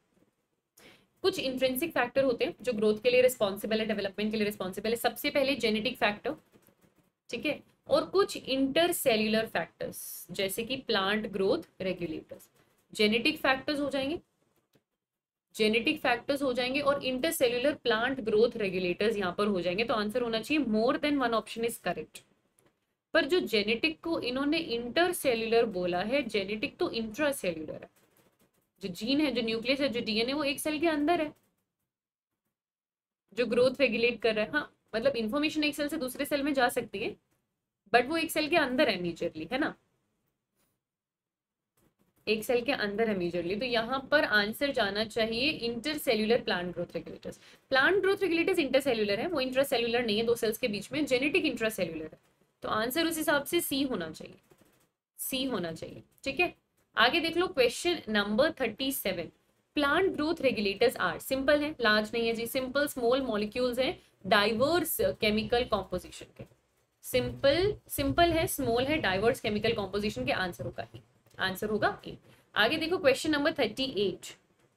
कुछ इंट्रिंसिक फैक्टर होते हैं जो ग्रोथ के लिए रिस्पॉन्सिबल है, डेवलपमेंट के लिए रिस्पॉन्सिबल है। सबसे पहले जेनेटिक फैक्टर, ठीक है, और कुछ इंटरसेल्युलर फैक्टर्स जैसे कि plant growth regulators. Genetic factors हो जाएंगे, जेनेटिक फैक्टर्स हो जाएंगे और इंटरसेल्युलर प्लांट ग्रोथ रेगुलेटर्स यहाँ पर हो जाएंगे, तो आंसर होना चाहिए more than one option is correct. पर जो जेनेटिक को इन्होंने इंटरसेल्युलर बोला है, जेनेटिक तो इंट्रासेल्युलर है, जो जीन है, जो न्यूक्लियस है, जो डीएनए, वो एक सेल के अंदर है जो ग्रोथ रेगुलेट कर रहा है। हाँ मतलब इंफॉर्मेशन एक सेल से दूसरे सेल में जा सकती है, बट वो एक सेल के अंदर है मेजरली, है ना, एक सेल के अंदर है मेजरली। तो यहाँ पर आंसर जाना चाहिए intercellular plant growth regulators. Plant growth regulators intercellular है, वो इंट्रासेल्युलर नहीं है, दो सेल्स के बीच में। जेनेटिक इंट्रासेल्युलर है, तो आंसर उस हिसाब से सी होना चाहिए, सी होना चाहिए, ठीक है। आगे देख लो question number thirty seven, plant growth regulators are, simple है, लार्ज नहीं है जी, सिंपल स्मॉल मॉलिक्यूल्स हैं डाइवर्स केमिकल कॉम्पोजिशन के, सिंपल सिंपल है, स्मॉल है, डाइवर्स केमिकल कॉम्पोजिशन के, आंसर होगा ए, आंसर होगा ए। आगे देखो question number thirty eight,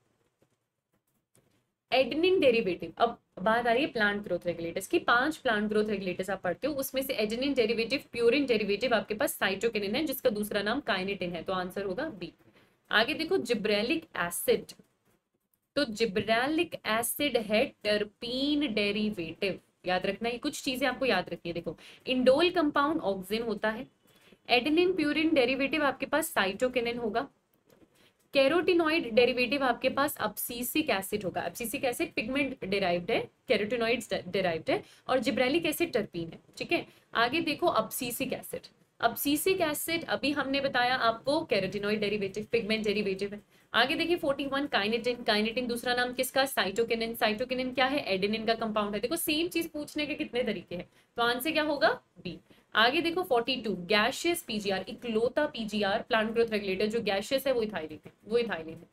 adenine derivative. अब बात आ रही है प्लांट ग्रोथ रेगुलेटर्स की, पांच प्लांट ग्रोथ रेगुलेटर्स आप पढ़ते हो, उसमें से एडेनिन डेरिवेटिव, प्यूरिन डेरिवेटिव आपके पास साइटोकिनिन है जिसका दूसरा नाम काइनेटिन है, तो आंसर होगा बी। आगे देखो जिब्रेलिक एसिड, तो जिब्रेलिक एसिड है टर्पीन डेरिवेटिव, याद रखना है कुछ चीजें आपको याद रखनी है। देखो इंडोल कंपाउंड ऑक्सिन होता है, एडेनिन प्यूरिन डेरिवेटिव आपके पास साइटोकिनिन होगा, कैरोटिनॉइड डेरिवेटिव आपके पास अब्सिसिक एसिड होगा, अब्सिसिक एसिड पिगमेंट डेराइव्ड है, कैरोटिनॉइड्स डेराइव्ड है, और जिब्रेलिक एसिड टर्पीन है, ठीक है। आगे देखो अब्सिसिक एसिड, अब्सिसिक एसिड अभी हमने बताया आपको कैरोटिनॉइड डेरिवेटिव, पिगमेंट डेरिवेटिव है। आगे देखिए फोर्टी वन काइनेटिन, काइनेटिन दूसरा नाम किसका, साइटोकिनिन, साइटोकिनिन क्या है, एडेनिन का कंपाउंड है। देखो सेम चीज पूछने के कितने तरीके हैं, तो आंसर क्या होगा बी। आगे देखो फोर्टी टू गैशियस पीजीआर, इकलौता पीजीआर प्लांट ग्रोथ रेगुलेटर जो गैशियस है वो इथाइलिन है, वो इथाइलिन है।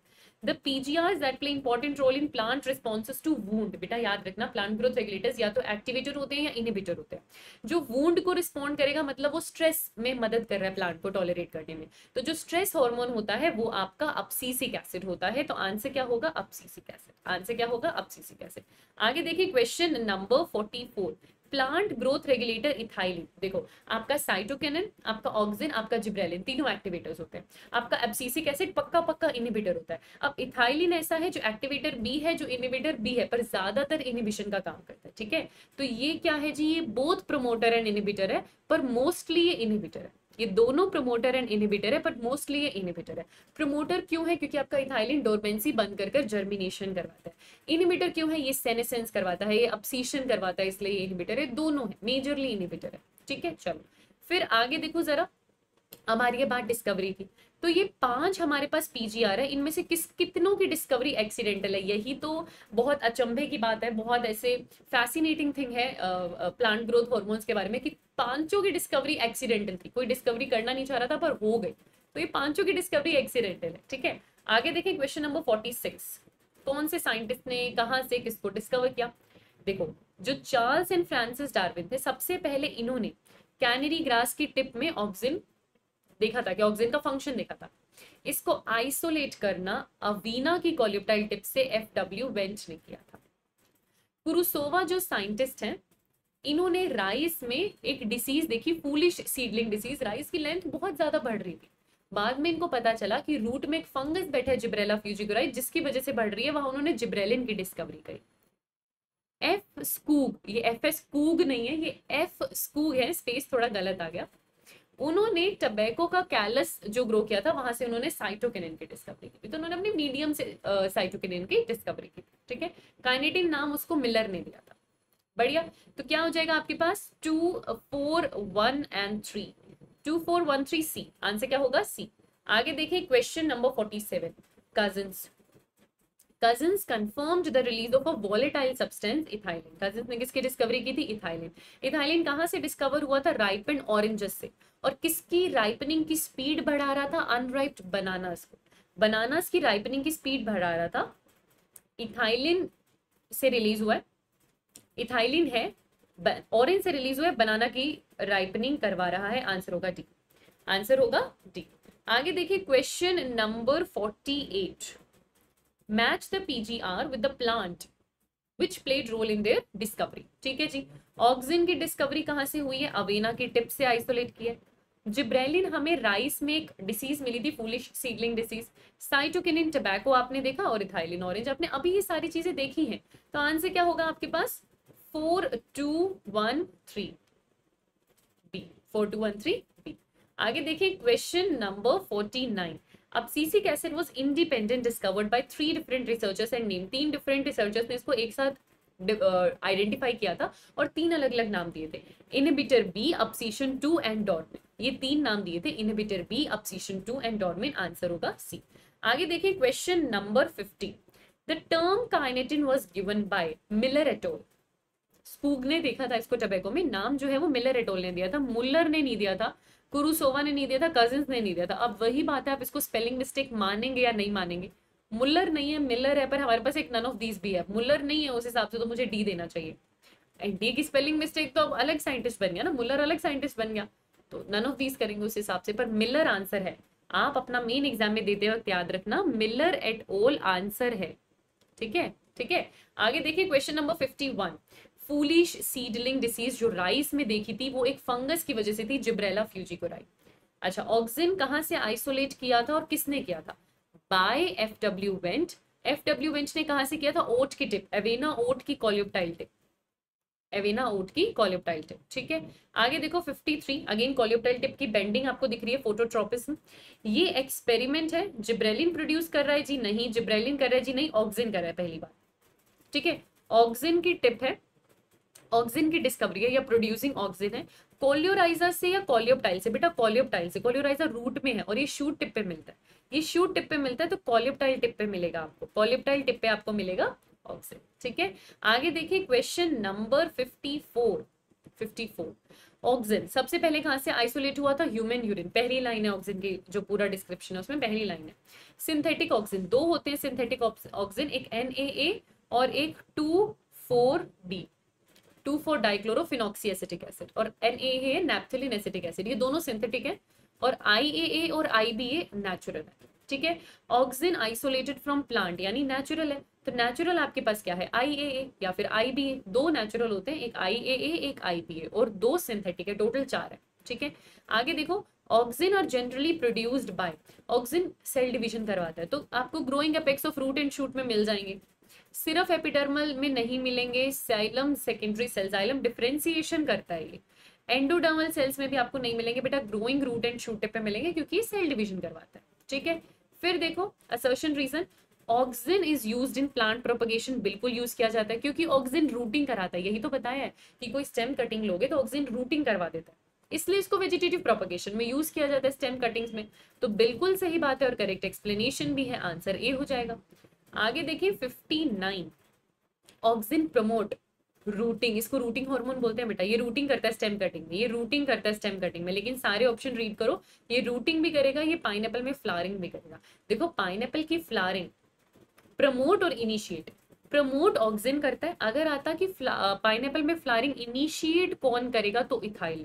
The PGR that play important role in plant responses to wound, बेटा याद रखना प्लांट ग्रोथ रेगुलेटर्स या तो एक्टिवेटर होते हैं या इनहिबिटर होते हैं। जो वूंड को रिस्पॉन्ड करेगा मतलब वो स्ट्रेस में मदद कर रहा है प्लांट को टॉलरेट करने में, तो जो स्ट्रेस हार्मोन होता है वो आपका अब्सिसिक एसिड होता है, तो आंसर क्या होगा अब्सिसिक एसिड, आंसर क्या होगा अब्सिसिक एसिड। आगे देखिए question number forty four, plant growth regulator ethylene, देखो आपका साइटोकिनिन, आपका ऑक्सिन, आपका जिब्रेलिन, तीनों एक्टिवेटर्स होते हैं, आपका एब्सिसिक एसिड पक्का पक्का इनहिबिटर होता है। अब इथाइलिन ऐसा है जो एक्टिवेटर बी है, जो इनहिबिटर बी है, पर ज्यादातर इनहिबिशन का काम करता है, ठीक है। तो ये क्या है जी, ये बोथ प्रोमोटर एंड इनहिबिटर है, पर मोस्टली ये इनहिबिटर है, ये दोनों प्रमोटर एंड इनहिबिटर है, बट मोस्टली ये इनहिबिटर है। प्रमोटर क्यों है, क्योंकि आपका इथाइलिन डोरमेंसी बंद कर कर जर्मिनेशन करवाता है। इनहिबिटर क्यों है, ये सेनेसेंस करवाता है, ये अब्सीशन करवाता है, इसलिए ये इनहिबिटर है, दोनों है, मेजरली इनहिबिटर है, ठीक है। चलो फिर आगे देखो जरा, हमारी ये बात डिस्कवरी की, तो ये पांच हमारे पास पीजीआर है, इनमें से किस कितनों की डिस्कवरी एक्सीडेंटल है, यही तो बहुत अचंभे की बात है, बहुत ऐसे फैसिनेटिंग थिंग है प्लांट ग्रोथ हार्मोन्स के बारे में, कि पांचों की डिस्कवरी एक्सीडेंटल थी, कोई डिस्कवरी करना नहीं चाह रहा था पर हो गई, तो ये पांचों की डिस्कवरी एक्सीडेंटल है, ठीक है। आगे देखें क्वेश्चन नंबर फोर्टी सिक्स, कौन से साइंटिस्ट ने कहाँ से किसको डिस्कवर किया। देखो जो चार्ल्स एंड फ्रांसिस डार्विन थे, सबसे पहले इन्होंने कैनरी ग्रास की टिप में ऑक्सिन देखा था, कि ऑक्सिन का फंक्शन देखा था, इसको आइसोलेट करना अवीना की कॉल्यूप्टाइल टिप से एफ डब्ल्यू वेंच ने किया था। कुरुसोवा जो साइंटिस्ट हैं, इन्होंने राइस में एक डिसीज देखी, फूलिश सीडलिंग डिसीज, राइस की लेंथ बहुत ज्यादा बढ़ रही थी, बाद में इनको पता चला कि रूट में एक फंगस बैठा है जिब्रेला फ्यूजिकुराई, जिसकी वजह से बढ़ रही है, वहां उन्होंने जिब्रेलिन की डिस्कवरी करी। एफ स्कूग, ये एफ एस कूग नहीं है, ये एफ स्कूग है, स्पेस थोड़ा गलत आ गया, उन्होंने टबैको का कैलस जो ग्रो किया था, वहां से उन्होंने साइटोकिनिन की डिस्कवरी की, तो उन्होंने अपने मीडियम से साइटोकिनिन की डिस्कवरी की, ठीक है। काइनेटिन नाम उसको मिलर ने दिया था, बढ़िया। तो क्या हो जाएगा आपके पास two four one and three, two four one three C, answer क्या होगा सी। आगे देखिए question number forty seven, Cousins Cousins confirmed the release of a volatile substance ethylene, Cousins ने किसकी डिस्कवरी की थी, इथाइलिन। इथाइलिन कहाँ से डिस्कवर हुआ था, राइपेंड ऑरेंजेस से, और किसकी राइपनिंग की स्पीड बढ़ा रहा था, अनराइप्ड बनानास को, बनानास की राइपनिंग की स्पीड बढ़ा रहा था, इथाइलिन से रिलीज हुआ है, इथाइलिन है, ऑरेंज से रिलीज हुआ है, बनाना की राइपनिंग करवा रहा है, आंसर होगा डी, आंसर होगा डी। आगे देखिए question number forty eight, match the PGR with the plant which played role in their discovery, ठीक है जी। ऑक्सिन की डिस्कवरी कहां से हुई है, अवेना की टिप से आइसोलेट किया। जिब्रेलिन हमें राइस में एक डिसीज मिली थी, foolish seedling disease. Cytokinin tobacco आपने देखा, और इथाइलिन ऑरेंज, आपने अभी ये सारी चीजें देखी हैं, तो आंसर क्या होगा आपके पास four two one three B, four two one three B. आगे देखिए question number forty nine, abscisic acid was independent discovered by three different researchers and name, तीन डिफरेंट रिसर्चर्स ने इसको एक साथ आइडेंटिफाई uh, किया था और तीन अलग अलग नाम दिए थे, inhibitor B, abscission two and dormin, ये तीन नाम दिए थे, inhibitor B, abscission two and dormin, answer होगा सी। आगे देखिए question number fifty, the term kinetin was given by Miller et al, Skoog ने देखा था इसको टबैको में, नाम जो है वो मिलर एट अल ने दिया था, मुल्लर ने नहीं दिया था, कुरुसोवा ने नहीं दिया था, कजिन्स ने नहीं दिया था। अब वही बात है, आप इसको स्पेलिंग मिस्टेक मानेंगे या नहीं मानेंगे, मुल्लर नहीं है, मिलर है, पर हमारे पास एक नन ऑफ दीज भी है, मुल्लर नहीं है, उस हिसाब से तो मुझे डी देना चाहिए, एंड डी की स्पेलिंग मिस्टेक तो अब अलग साइंटिस्ट बन गया ना, मुल्लर अलग साइंटिस्ट बन गया, तो नन ऑफ दीज करेंगे उस हिसाब से, पर मिलर आंसर है। आप अपना मेन एग्जाम में देते वक्त याद रखना, मिलर एट ऑल आंसर है, ठीक है, ठीक है। आगे देखिए question number fifty one, foolish seedling disease जो राइस में देखी थी, वो एक फंगस की वजह से थी, जिब्रेला फ्यूजिकोराई। अच्छा, ऑक्सिन कहां से आइसोलेट किया था और किसने किया था, by F W Went, F W Went ने कहां से किया था, ओट की टिप, एवेना ओट की कॉल्यूप्टाइल टिप, एवेना ओट की कॉल्यूप्टाइल टिप, ठीक है। आगे देखो fifty three, again coleoptile tip की बेंडिंग आपको दिख रही है, फोटोट्रोपिज्म, ये एक्सपेरिमेंट है, जिब्रेलिन प्रोड्यूस कर रहा है जी नहीं, जिब्रेलिन कर रहा है जी नहीं, ऑक्सिन कर रहा है पहली बार, ठीक है। ऑक्सिन की टिप है, ऑक्सिन की डिस्कवरी है या प्रोड्यूसिंग ऑक्सिन है, कोलियोराइजा से या कॉलियोप्टाइल से, बेटा कॉलियोप्टाइल से, कोलियोराइजा रूट में है और ये शूट टिप पे मिलता है, ये शूट टिप पे मिलता है, तो कॉलियोप्टाइल टिप पे मिलेगा आपको, कॉलियोप्टाइल टिप पे आपको मिलेगा ऑक्सिन, ठीक है। आगे देखिए question number fifty four, fifty four. Auxin सबसे पहले कहाँ से आइसोलेट हुआ था? Human urine. पहली लाइन है ऑक्सिन की, जो पूरा डिस्क्रिप्शन है उसमें पहली लाइन है। सिंथेटिक ऑक्सिन दो होते हैं सिंथेटिक ऑक्सिन, एक एन ए ए और एक two four D, two four dichlorophenoxy acetic acid, और एन ए ए है नैप्थेलिन एसिटिक एसिड। ये दोनों सिंथेटिक है और आई ए ए और आई बी ए नेचुरल है। ठीक है, ऑक्सिन आइसोलेटेड फ्रॉम प्लांट यानी नेचुरल है, तो नेचुरल आपके पास क्या है? आई ए ए या फिर आई बी ए। दो नेचुरल होते हैं, एक आई ए ए एक आई बी ए, और दो सिंथेटिक है, टोटल चार है। ठीक है, आगे देखो, auxin are generally produced by, auxin cell division करवाता है, तो आपको growing apex of root and shoot में मिल जाएंगे, सिर्फ एपिडर्मल में नहीं मिलेंगे। Xylem secondary cell, xylem differentiation करता है ये। एंडोडर्मल सेल्स में भी आपको नहीं मिलेंगे बेटा, ग्रोइंग रूट एंड शूट पे मिलेंगे क्योंकि ये सेल डिवीजन करवाता है। ठीक है, फिर देखो assertion reason, auxin is used in plant propagation, बिल्कुल यूज किया जाता है क्योंकि ऑक्सिन रूटिंग कराता है। यही तो बताया है कि कोई स्टेम कटिंग लोगे तो ऑक्सिन रूटिंग करवा देता है, इसलिए इसको वेजिटेटिव प्रोपगेशन में यूज किया जाता है, स्टेम कटिंग्स में। तो बिल्कुल सही बात है और करेक्ट एक्सप्लेनेशन भी है, आंसर ए हो जाएगा। आगे देखिए fifty nine, auxin promote rooting, इसको रूटिंग हार्मोन बोलते हैं बेटा, ये रूटिंग करता है स्टेम कटिंग में, ये रूटिंग करता है स्टेम कटिंग में, लेकिन सारे ऑप्शन रीड करो, ये रूटिंग भी करेगा, ये पाइनएप्पल में फ्लावरिंग भी करेगा। देखो पाइनएप्पल की फ्लावरिंग प्रमोट और इनिशिएट, प्रमोट ऑक्सिन करता है, अगर आता कि पाइनएप्पल में फ्लावरिंग इनिशिएट कौन करेगा तो इथाइलिन।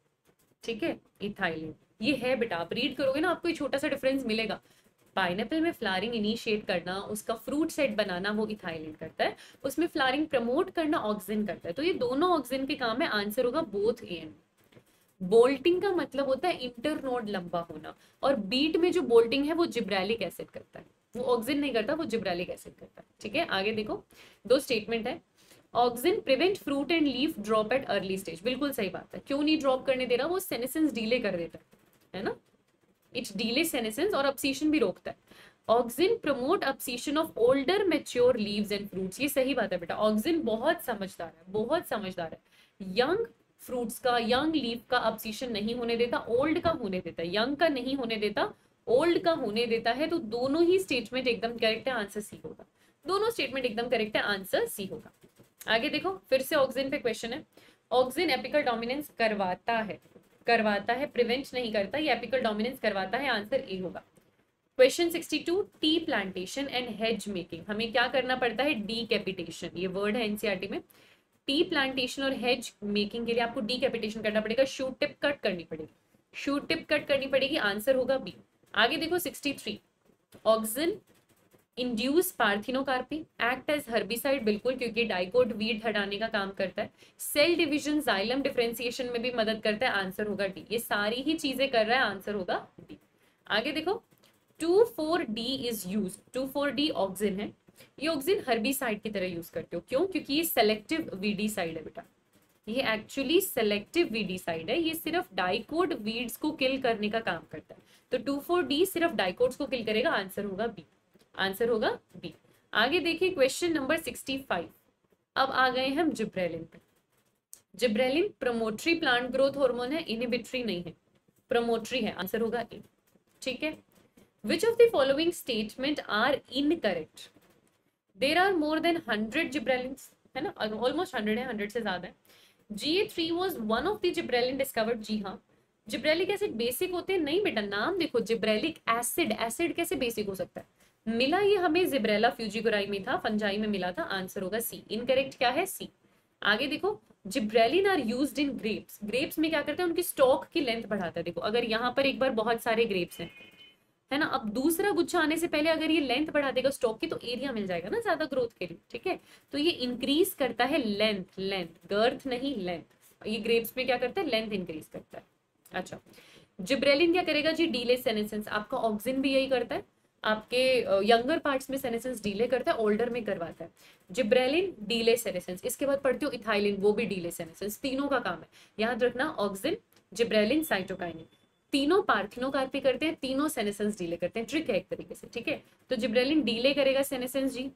ठीक है, इथाइलिन ये है बेटा, आप रीड करोगे ना आपको छोटा सा डिफरेंस मिलेगा। पाइनएप्पल में फ्लावरिंग इनिशिएट करना, उसका फ्रूट सेट बनाना वो इथाइलिन करता है, उसमें फ्लावरिंग प्रमोट करना ऑक्सिन करता है, तो ये दोनों ऑक्सिन के काम है, आंसर होगा बोथ ए एंड। बोल्टिंग का मतलब होता है इंटरनोड लंबा होना, और बीट में जो बोल्टिंग है वो जिब्रेलिक एसिड करता है, वो ऑक्सिन नहीं करता, वो जिब्रेलिक एसिड करता है। ठीक है, आगे देखो दो स्टेटमेंट है, auxin prevent fruit and leaf drop at early stage, बिल्कुल सही बात है, क्यों नहीं ड्रॉप करने दे रहा? वो सेनेसेंस डिले कर देता है, है ना, इट्स डिले सेनेसेंस, और अपसीशन भी रोकता है। Auxin promote abscission of older mature leaves and fruits, ये सही बात है बेटा, ऑक्सिन बहुत समझदार है, बहुत समझदार है, यंग फ्रूट्स का, यंग लीफ का अपसीशन नहीं होने देता, ओल्ड का होने देता है, यंग का नहीं होने देता, ओल्ड का होने देता है, तो दोनों ही स्टेटमेंट एकदम करेक्ट है, आंसर सी होगा, दोनों स्टेटमेंट एकदम करेक्ट है, आंसर सी होगा। आगे देखो फिर से ऑक्सिन पे क्वेश्चन है, ऑक्सिन एपिकल डोमिनेंस करवाता है, करवाता है, प्रिवेंट नहीं करता, ये एपिकल डोमिनेंस करवाता है, आंसर ए होगा। Question sixty two, tea plantation and hedge making, हमें क्या करना पड़ता है? डीकैपिटेशन, ये वर्ड है एनसीईआरटी में। टी प्लांटेशन और हेज मेकिंग के लिए आपको डीकैपिटेशन करना पड़ेगा, शूट टिप कट करनी पड़ेगी, शूट टिप कट करनी पड़ेगी, आंसर होगा बी। आगे देखो sixty three, auxin induce parthenocarpy, act as herbicide, बिल्कुल क्योंकि डाइकोट वीड हटाने का काम करता है, सेल डिवीजन जाइलम डिफरेंशिएशन में भी मदद करता है, आंसर होगा डी, ये सारी ही चीजें कर रहा है, आंसर होगा डी। आगे देखो two four D is use, two four D auxin है, ये ऑक्सिन हर्बिसाइड की तरह यूज करते हो, क्यों? क्योंकि ये सेलेक्टिव वीडीसाइड है बेटा, ये एक्चुअली सेलेक्टिव वीडीसाइड है, ये सिर्फ डाइकोट वीड्स को किल करने का काम करता है, तो टू फोर डी सिर्फ डाइकोट्स को किल करेगा, आंसर होगा बी, आंसर होगा बी। आगे देखिए क्वेश्चन नंबर सिक्सटी फाइव, अब आ गए हम जिब्रेलिन पे। Gibberellin promotory plant growth hormone है, इनहिबिटरी नहीं है, प्रमोटरी है, आंसर होगा ए। ठीक है, which of the following statement are incorrect? There are more than hundred gibberellins, है ना, ऑलमोस्ट हंड्रेड है, हंड्रेड से ज्यादा है। G A three was one of the gibberellin discovered, जी हाँ। जिब्रेलिक एसिड बेसिक होते हैं? नहीं बेटा, नाम देखो, जिब्रेलिक एसिड, एसिड कैसे बेसिक हो सकता है? मिला ये हमें जिब्रेला फ्यूजिकोराई में था, फंजाई में मिला था, आंसर होगा सी, इनकरेक्ट क्या है? सी। आगे देखो, gibberellin are used in grapes, grapes में क्या करते हैं? उनकी स्टॉक की लेंथ बढ़ाता है, देखो अगर यहाँ पर एक बार बहुत सारे ग्रेप्स हैं, है ना, अब दूसरा गुच्छा आने से पहले अगर ये लेंथ बढ़ा देगा स्टॉक की, तो एरिया मिल जाएगा ना ज्यादा ग्रोथ के लिए। ठीक है, तो ये इंक्रीज करता है लेंथ, लेंथ, गर्थ नहीं लेंथ, ये ग्रेप्स में क्या करता है? लेंथ इंक्रीज करता है। अच्छा, जिब्रेलिन क्या करेगा जी? डीले सेनेसेंस, आपका ऑक्सिन भी यही करता है, आपके यंगर पार्ट्स में सेनेसेंस डीले करता है, ओल्डर में करवाता है। जिब्रेलिन डीले सेनेसेंस, इसके बाद पढ़ते हो इथाइलिन, वो भी डीले सेनेसेंस, तीनों का काम है, याद रखना, ऑक्सिन, जिब्रेलिन, साइटोकाइनिन, तीनों पार्थिनोकार्पी करते हैं, तीनों सेनेसेंस डीले करते हैं, ट्रिक है एक तरीके से। ठीक है, तो जिब्रेलिन डीले करेगा सेनेसेंस जी,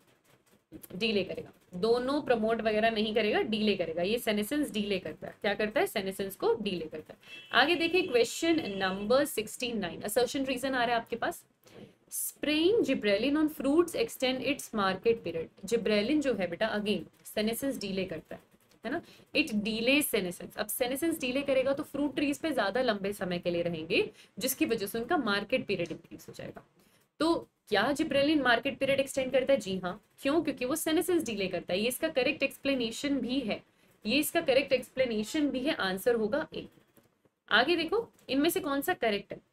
डीले करेगा, दोनों प्रमोट वगैरह नहीं करेगा, डीले करेगा, ये सेनेसेंस डीले करता है, क्या करता है? सेनेसेंस को डीले करता है। आगे देखिए question number sixty nine, assertion reason आ रहा है आपके पास, spraying gibberellin on fruits extend its market period, gibberellin जो है बेटा अगेन सेनेसेंस डीले करता है, है ना। इट डिले सेनेसेंस, अब सेनेसेंस डिले करेगा तो फ्रूट ट्रीज पे ज्यादा लंबे समय के लिए रहेंगे, जिसकी वजह से उनका मार्केट पीरियड इंक्रीज हो जाएगा। तो क्या जिब्रेलिन मार्केट पीरियड एक्सटेंड करता है? जी हाँ। क्यों? क्योंकि वो सेनेसेंस डिले करता है। ये इसका करेक्ट एक्सप्लेनेशन भी है, ये इसका करेक्ट एक्सप्लेनेशन भी है। आंसर होगा ए। आगे देखो, इनमें से कौन सा करेक्ट है?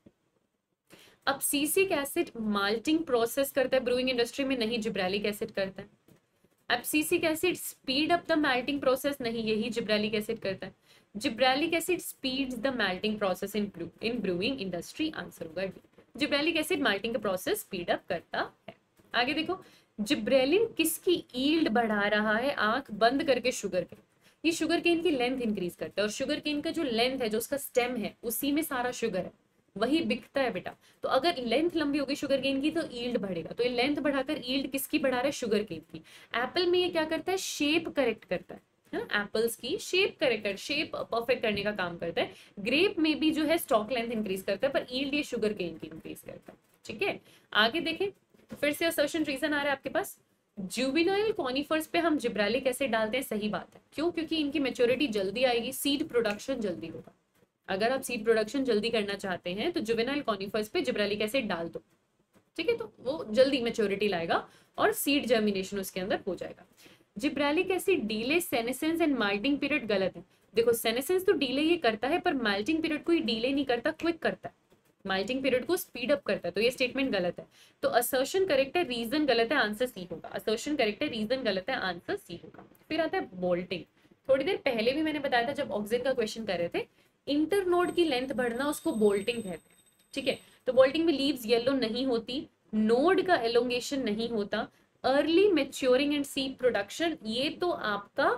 अब सीसिक एसिड माल्टिंग प्रोसेस करता है ब्रूइंग इंडस्ट्री में, नहीं जिब्रेलिक एसिड करता है। अब abscisic acid speed up the melting process, नहीं, यही जिब्रेलिक एसिड करता है। Gibberellic acid speeds the melting process in in brewing industry, answer होगा डी। जिब्रेलिक एसिड मेल्टिंग का प्रोसेस स्पीड अप करता है। आगे देखो, जिब्रेलिन किसकी ईल्ड बढ़ा रहा है? आंख बंद करके शुगर केन। ये शुगर केन की लेंथ इंक्रीज करता है, और शुगर केन का जो लेंथ है, जो उसका स्टेम है, उसी में सारा शुगर है, वही बिकता है बेटा। तो अगर लेंथ लंबी होगी शुगर केन की तो ईल्ड बढ़ेगा। तो ये लेंथ बढ़ाकर ईल्ड किसकी बढ़ा रहा है? शुगर केन की। एप्पल में ये क्या करता है? शेप करेक्ट करता है, है ना, एप्पल्स की शेप करेक्ट कर शेप परफेक्ट करने का काम करता है। ग्रेप में भी जो है स्टॉक लेंथ इंक्रीज करता है, पर ईल्ड ये शुगर केन की इंक्रीज करता है। ठीक है, आगे देखें, फिर से असर्शन रीजन आ रहा है आपके पास। जुबिनाइल कॉनिफर्स पे हम जिब्रेलिक एसिड डालते हैं, सही बात है। क्यों? क्योंकि इनकी मेच्योरिटी जल्दी आएगी, सीड प्रोडक्शन जल्दी होगा। अगर आप सीड प्रोडक्शन जल्दी करना चाहते हैं तो जुवेनाइल कॉनिफर्स पे जिब्रेलिक एसिड डाल दो, ठीक है, तो वो जल्दी मेच्योरिटी लाएगा और सीड जर्मिनेशन उसके अंदर हो जाएगा। Gibberellic acid delay senescence and malting period, गलत है। देखो, सेनेसेंस तो डीले ये करता है, पर माल्टिंग पीरियड को डीले नहीं करता, क्विक करता है। माल्टिंग पीरियड को स्पीड अप करता है, तो ये स्टेटमेंट गलत है। तो असर्शन करेक्ट है, रीजन गलत है, आंसर सी होगा। असर्शन करेक्ट है, रीजन गलत है, आंसर सी होगा। फिर आता है बोल्टिंग। थोड़ी देर पहले भी मैंने बताया था जब ऑक्सीजन का क्वेश्चन कर रहे थे, इंटरनोड की लेंथ बढ़ना उसको बोल्टिंग कहते हैं। ठीक है, तो बोल्टिंग में लीव्स येलो नहीं होती, नोड का एलोंगेशन नहीं होता, early maturing and seed production, ये तो आपका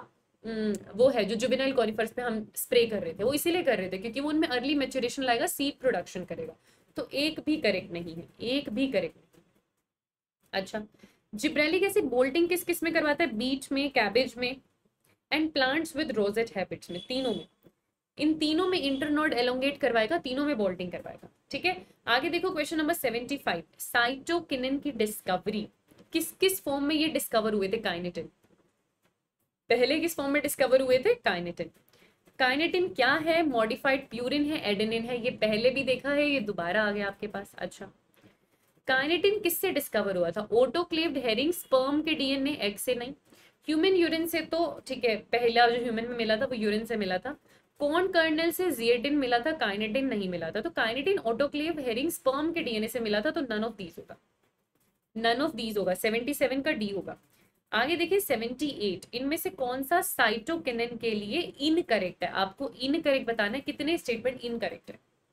वो है जो जुवेनाइल कॉनिफर्स पे हम स्प्रे कर रहे थे, वो इसीलिए कर रहे थे क्योंकि वो उनमें अर्ली मेच्योरेशन लाएगा, सीड प्रोडक्शन करेगा। तो एक भी करेक्ट नहीं है, एक भी करेक्ट नहीं। अच्छा, जिब्रेलिक एसिड बोल्टिंग किस किस में करवाता है? बीट में, कैबेज में and plants with rosette habits में, तीनों में। इन तीनों में इंटरनोड एलोंगेट करवाएगा, तीनों में बोल्टिंग करवाएगा। ठीक है, आगे देखो question number seventy five. Cytokinin की डिस्कवरी किस किस फॉर्म में ये डिस्कवर हुए थे? काइनेटिन। पहले किस फॉर्म में डिस्कवर हुए थे? काइनेटिन। काइनेटिन क्या है? मॉडिफाइड प्यूरिन है, एडेनिन है, ये पहले भी देखा है, ये दोबारा आ गया आपके पास। अच्छा, काइनेटिन किससे डिस्कवर हुआ था? ऑटोक्लेव्ड हेरिंग, स्पर्म के डीएनए, एग से नहीं। ह्यूमन यूरिन से तो ठीक है, पहला जो ह्यूमन में मिला था वो यूरिन से मिला था। कॉर्न कर्नल से जिएटिन मिला था, काइनेटिन नहीं मिला था। तो काइनेटिन ऑटोक्लेव हेरिंग स्पर्म के डीएनए से मिला था, तो नन ऑफ दीज होगा, नन ऑफ दीज होगा। सेवेंटी सेवन का डी होगा। आगे देखिए सेवेंटी एट, इनमें से कौन सा साइटोकिनिन के लिए इनकरेक्ट है? आपको इनकरेक्ट बताना है, कितने स्टेटमेंट इनकरेक्ट है।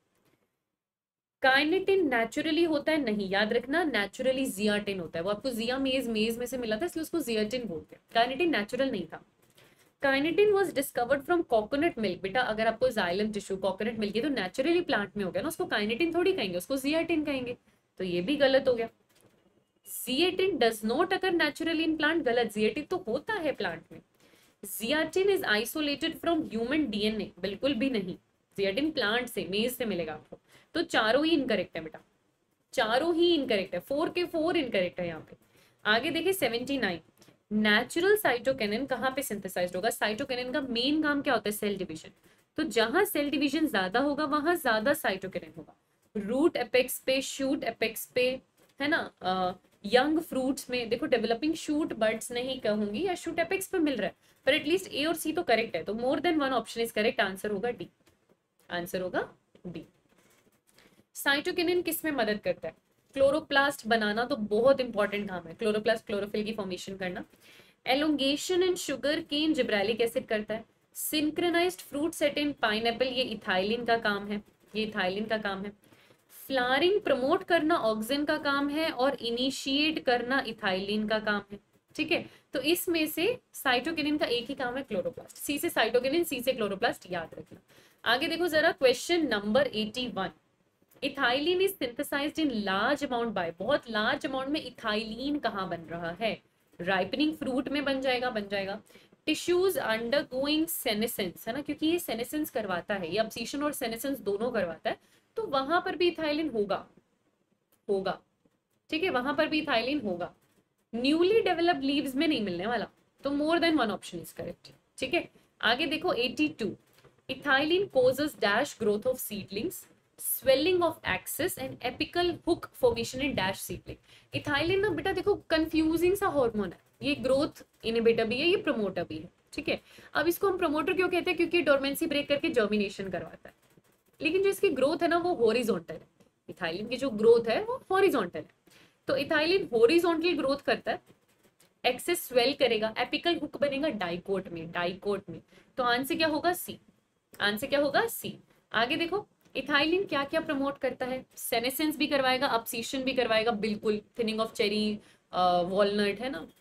काइनेटिन नेचुरली होता है, नहीं, याद रखना, नेचुरली जियाटिन होता है। वो आपको जिया मेज मेज में से मिला था, इसलिए उसको जियाटिन बोलते हैं। काइनेटिन नेचुरल नहीं था। Kinetin was discovered from coconut milk. बेटा अगर आपको जाइलम टिश्यू कोकोनट मिल्क है तो नेचुरली प्लांट में हो गया ना, उसको काइनेटिन थोड़ी कहेंगे, उसको जियाटिन कहेंगे। तो ये भी गलत हो गया। Zeatin does not occur naturally in plant, गलत, जिएटिन तो होता है प्लांट में। Zeatin is isolated from human DNA, बिल्कुल भी नहीं, जियाटिन प्लांट से, मेज से मिलेगा आपको। तो चारों ही इनकरेक्ट है बेटा, चारों ही इनकरेक्ट है, फोर के फोर इनकरेक्ट है यहाँ पे। आगे देखिए सेवेंटी नाइन, नेचुरल साइटोकिनिन कहाँ पे सिंथेसाइज्ड होगा? साइटोकिनिन का मेन काम क्या होता है? Cell division. तो जहां सेल डिवीजन ज्यादा होगा वहां ज्यादा साइटोकिनिन होगा। रूट एपेक्स पे, शूट एपेक्स पे, है ना, यंग फ्रूट्स में। देखो डेवलपिंग शूट बर्ड्स नहीं कहूंगी, या शूट एपेक्स पे मिल रहा है, पर एटलीस्ट ए और सी तो करेक्ट है। तो more than one option is correct, answer होगा डी, आंसर होगा डी। साइटोकिनिन किस में मदद करता है? क्लोरोप्लास्ट बनाना तो बहुत इंपॉर्टेंट काम है, क्लोरोप्लास्ट क्लोरोफिल की फॉर्मेशन करना। Elongation in sugar cane gibberellic acid करता है। Synchronized fruit set in pineapple, ये इथाइलिन का काम है, ये इथाइलिन का काम है। फ्लावरिंग प्रमोट करना ऑक्सिन का काम है, और इनिशिएट करना इथाइलिन का काम है। ठीक है, तो इसमें से साइटोकिनिन का एक ही काम है, क्लोरोप्लास्ट। सी से साइटोकिनिन, सी से क्लोरोप्लास्ट, याद रखना। आगे देखो जरा question number eighty one. Ethylene is synthesized in large amount by, बहुत लार्ज अमाउंट में इथाइलिन कहाँ बन रहा है? राइपनिंग फ्रूट में बन जाएगा, बन जाएगा। टिश्यूज अंडरगोइंग सेनेसेंस, है ना, क्योंकि ये सेनेसेंस करवाता है, ये अब्सीशन और सेनेसेंस दोनों करवाता है, तो वहां पर भी इथाइलिन होगा, होगा। ठीक है, वहां पर भी इथाइलिन होगा। न्यूली डेवलप्ड लीव्स में नहीं मिलने वाला, तो more than one option is correct. ठीक है, आगे देखो eighty two, ethylene causes dash growth of seedlings, swelling of axis and apical hook formation in dash seedling. Ethylene ना बेटा देखो कंफ्यूजिंग सा हार्मोन है, ये ग्रोथ इनहिबिटर भी है, ये प्रमोटर भी है, ठीक है। अब इसको हम प्रमोटर क्यों कहते हैं, क्योंकि डोरमेंसी ब्रेक करके जर्मिनेशन करवाता है, लेकिन जो इसकी ग्रोथ है ना वो हॉरिजॉन्टल है। इथाइलिन की जो ग्रोथ है वो हॉरिजॉन्टल है, तो इथाइलिन हॉरिजॉन्टल ग्रोथ करता है, एक्सेस स्वेल करेगा, एपिकल हुक बनेगा डाइकोट में, डाइकोट में। तो आंसर क्या होगा, सी। आंसर क्या होगा, सी। आगे देखो इथाइलिन क्या क्या प्रमोट करता है, सेनेसेंस भी करवाएगा, अपसीशन भी करवाएगा, बिल्कुल थिनिंग ऑफ चेरी वॉलनट है ना,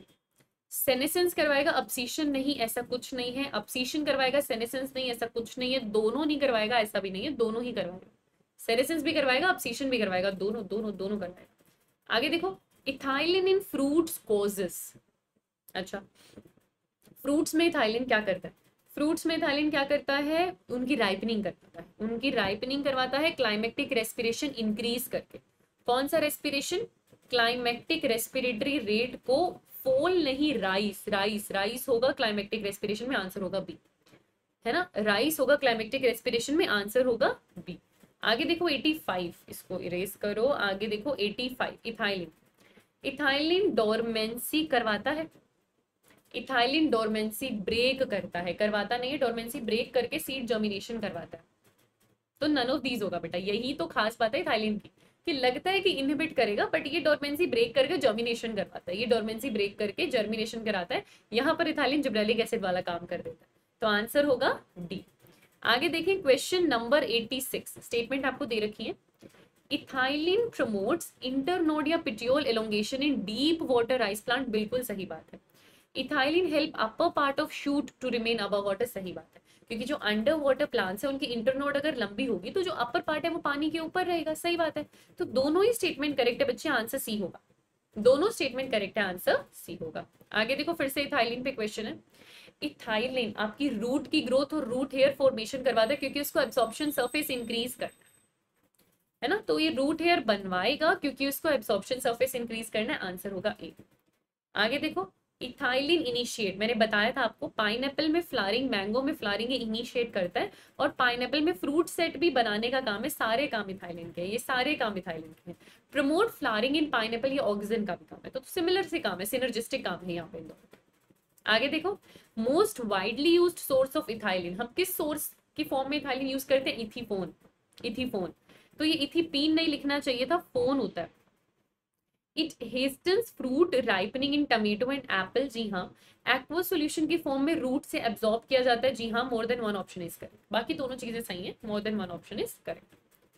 सेनेसेंस करवाएगा, अपसीशन नहीं, ऐसा कुछ नहीं है, अपसीशन करवाएगा, सेनेसेंस नहीं, ऐसा कुछ नहीं है, दोनों नहीं करवाएगा, ऐसा भी नहीं है, दोनों ही करवाएगा, सेनेसेंस भी करवाएगा, अपसीशन भी करवाएगा, दोनों दोनों दोनों करवाएगा। आगे देखो इथाइलिन इन फ्रूट्स कॉजेस, अच्छा फ्रूट्स में इथाइलिन क्या करता है, फ्रूट्स में इथाइलिन क्या करता है, उनकी राइपनिंग करवाता है, उनकी राइपनिंग करवाता है क्लाइमेक्टिक रेस्पिरेशन इंक्रीज करके। कौन सा रेस्पिरेशन, क्लाइमेक्टिक रेस्पिरेटरी रेट को फॉल नहीं राइस, राइस राइस होगा क्लाइमेक्टिक रेस्पिरेशन में, आंसर होगा बी, है ना, राइस होगा क्लाइमेक्टिक रेस्पिरेशन में, आंसर होगा बी। आगे देखो एटी फाइव, इसको इरेज करो, आगे देखो eighty five, ethylene, ethylene dormancy करवाता है, इथाइलिन डोरमेंसी ब्रेक करता है, करवाता नहीं है, डोरमेंसी ब्रेक करके सीड जर्मिनेशन करवाता है, तो नन ऑफ दीज होगा बेटा। यही तो खास बात है इथाइलिन की, कि लगता है कि इनहिबिट करेगा बट ये डोरमेंसी ब्रेक करके जर्मिनेशन करवाता है, ये डोरमेंसी ब्रेक करके जर्मिनेशन कराता है, यहाँ पर इथाइलिन जिब्रेलिक एसिड वाला काम कर देता है, तो आंसर होगा डी। आगे देखें question number eighty six, statement आपको दे रखी है, इथाइलिन प्रमोट्स इंटरनोड या petiole elongation in deep water rice plant, बिल्कुल सही बात है। Ethylene help upper part of shoot to remain above water, सही बात है, क्योंकि जो अंडर वाटर प्लांट्स है उनकी इंटरनोड अगर लंबी होगी तो जो अपर पार्ट है वो पानी के ऊपर रहेगा, सही बात है। तो दोनों ही स्टेटमेंट करेक्ट है बच्चे, आंसर सी होगा, दोनों स्टेटमेंट करेक्ट है, आंसर सी होगा। आगे देखो फिर से इथाइलिन पे क्वेश्चन है, इथाइलिन आपकी रूट की ग्रोथ और रूट हेयर फॉर्मेशन करवाता है, क्योंकि उसको एब्सॉर्प्शन सरफेस इंक्रीज करना है ना, तो ये रूट हेयर बनवाएगा क्योंकि उसको एब्सॉर्प्शन सरफेस इंक्रीज करना है, आंसर होगा ए। आगे देखो इथाइलिन इनिशिएट, मैंने बताया था आपको, पाइनएप्पल में फ्लावरिंग, मैंगो में फ्लावरिंग इनिशिएट करता है, और पाइनएप्पल में फ्रूट सेट भी बनाने का काम है, सारे काम इथाइलिन के, ये सारे काम इथाइलिन के हैं। प्रमोट फ्लावरिंग इन पाइनएप्पल, ये ऑक्सीजन का भी काम है, तो सिमिलर से काम है, सिनर्जिस्टिक काम है यहाँ पे दो। आगे देखो most widely used source of ethylene, हम किस सोर्स की फॉर्म में इथाइलिन यूज करते हैं, इथीफोन, इथीफोन, तो ये इथीपीन नहीं लिखना चाहिए था, फोन होता है। It hastens fruit ripening in tomato and apple, जी हाँ। एक्वा सॉल्यूशन की फॉर्म में रूट से एब्जॉर्ब किया जाता है, जी हाँ, more than one option is correct, बाकी दोनों चीजें सही हैं, more than one option is correct.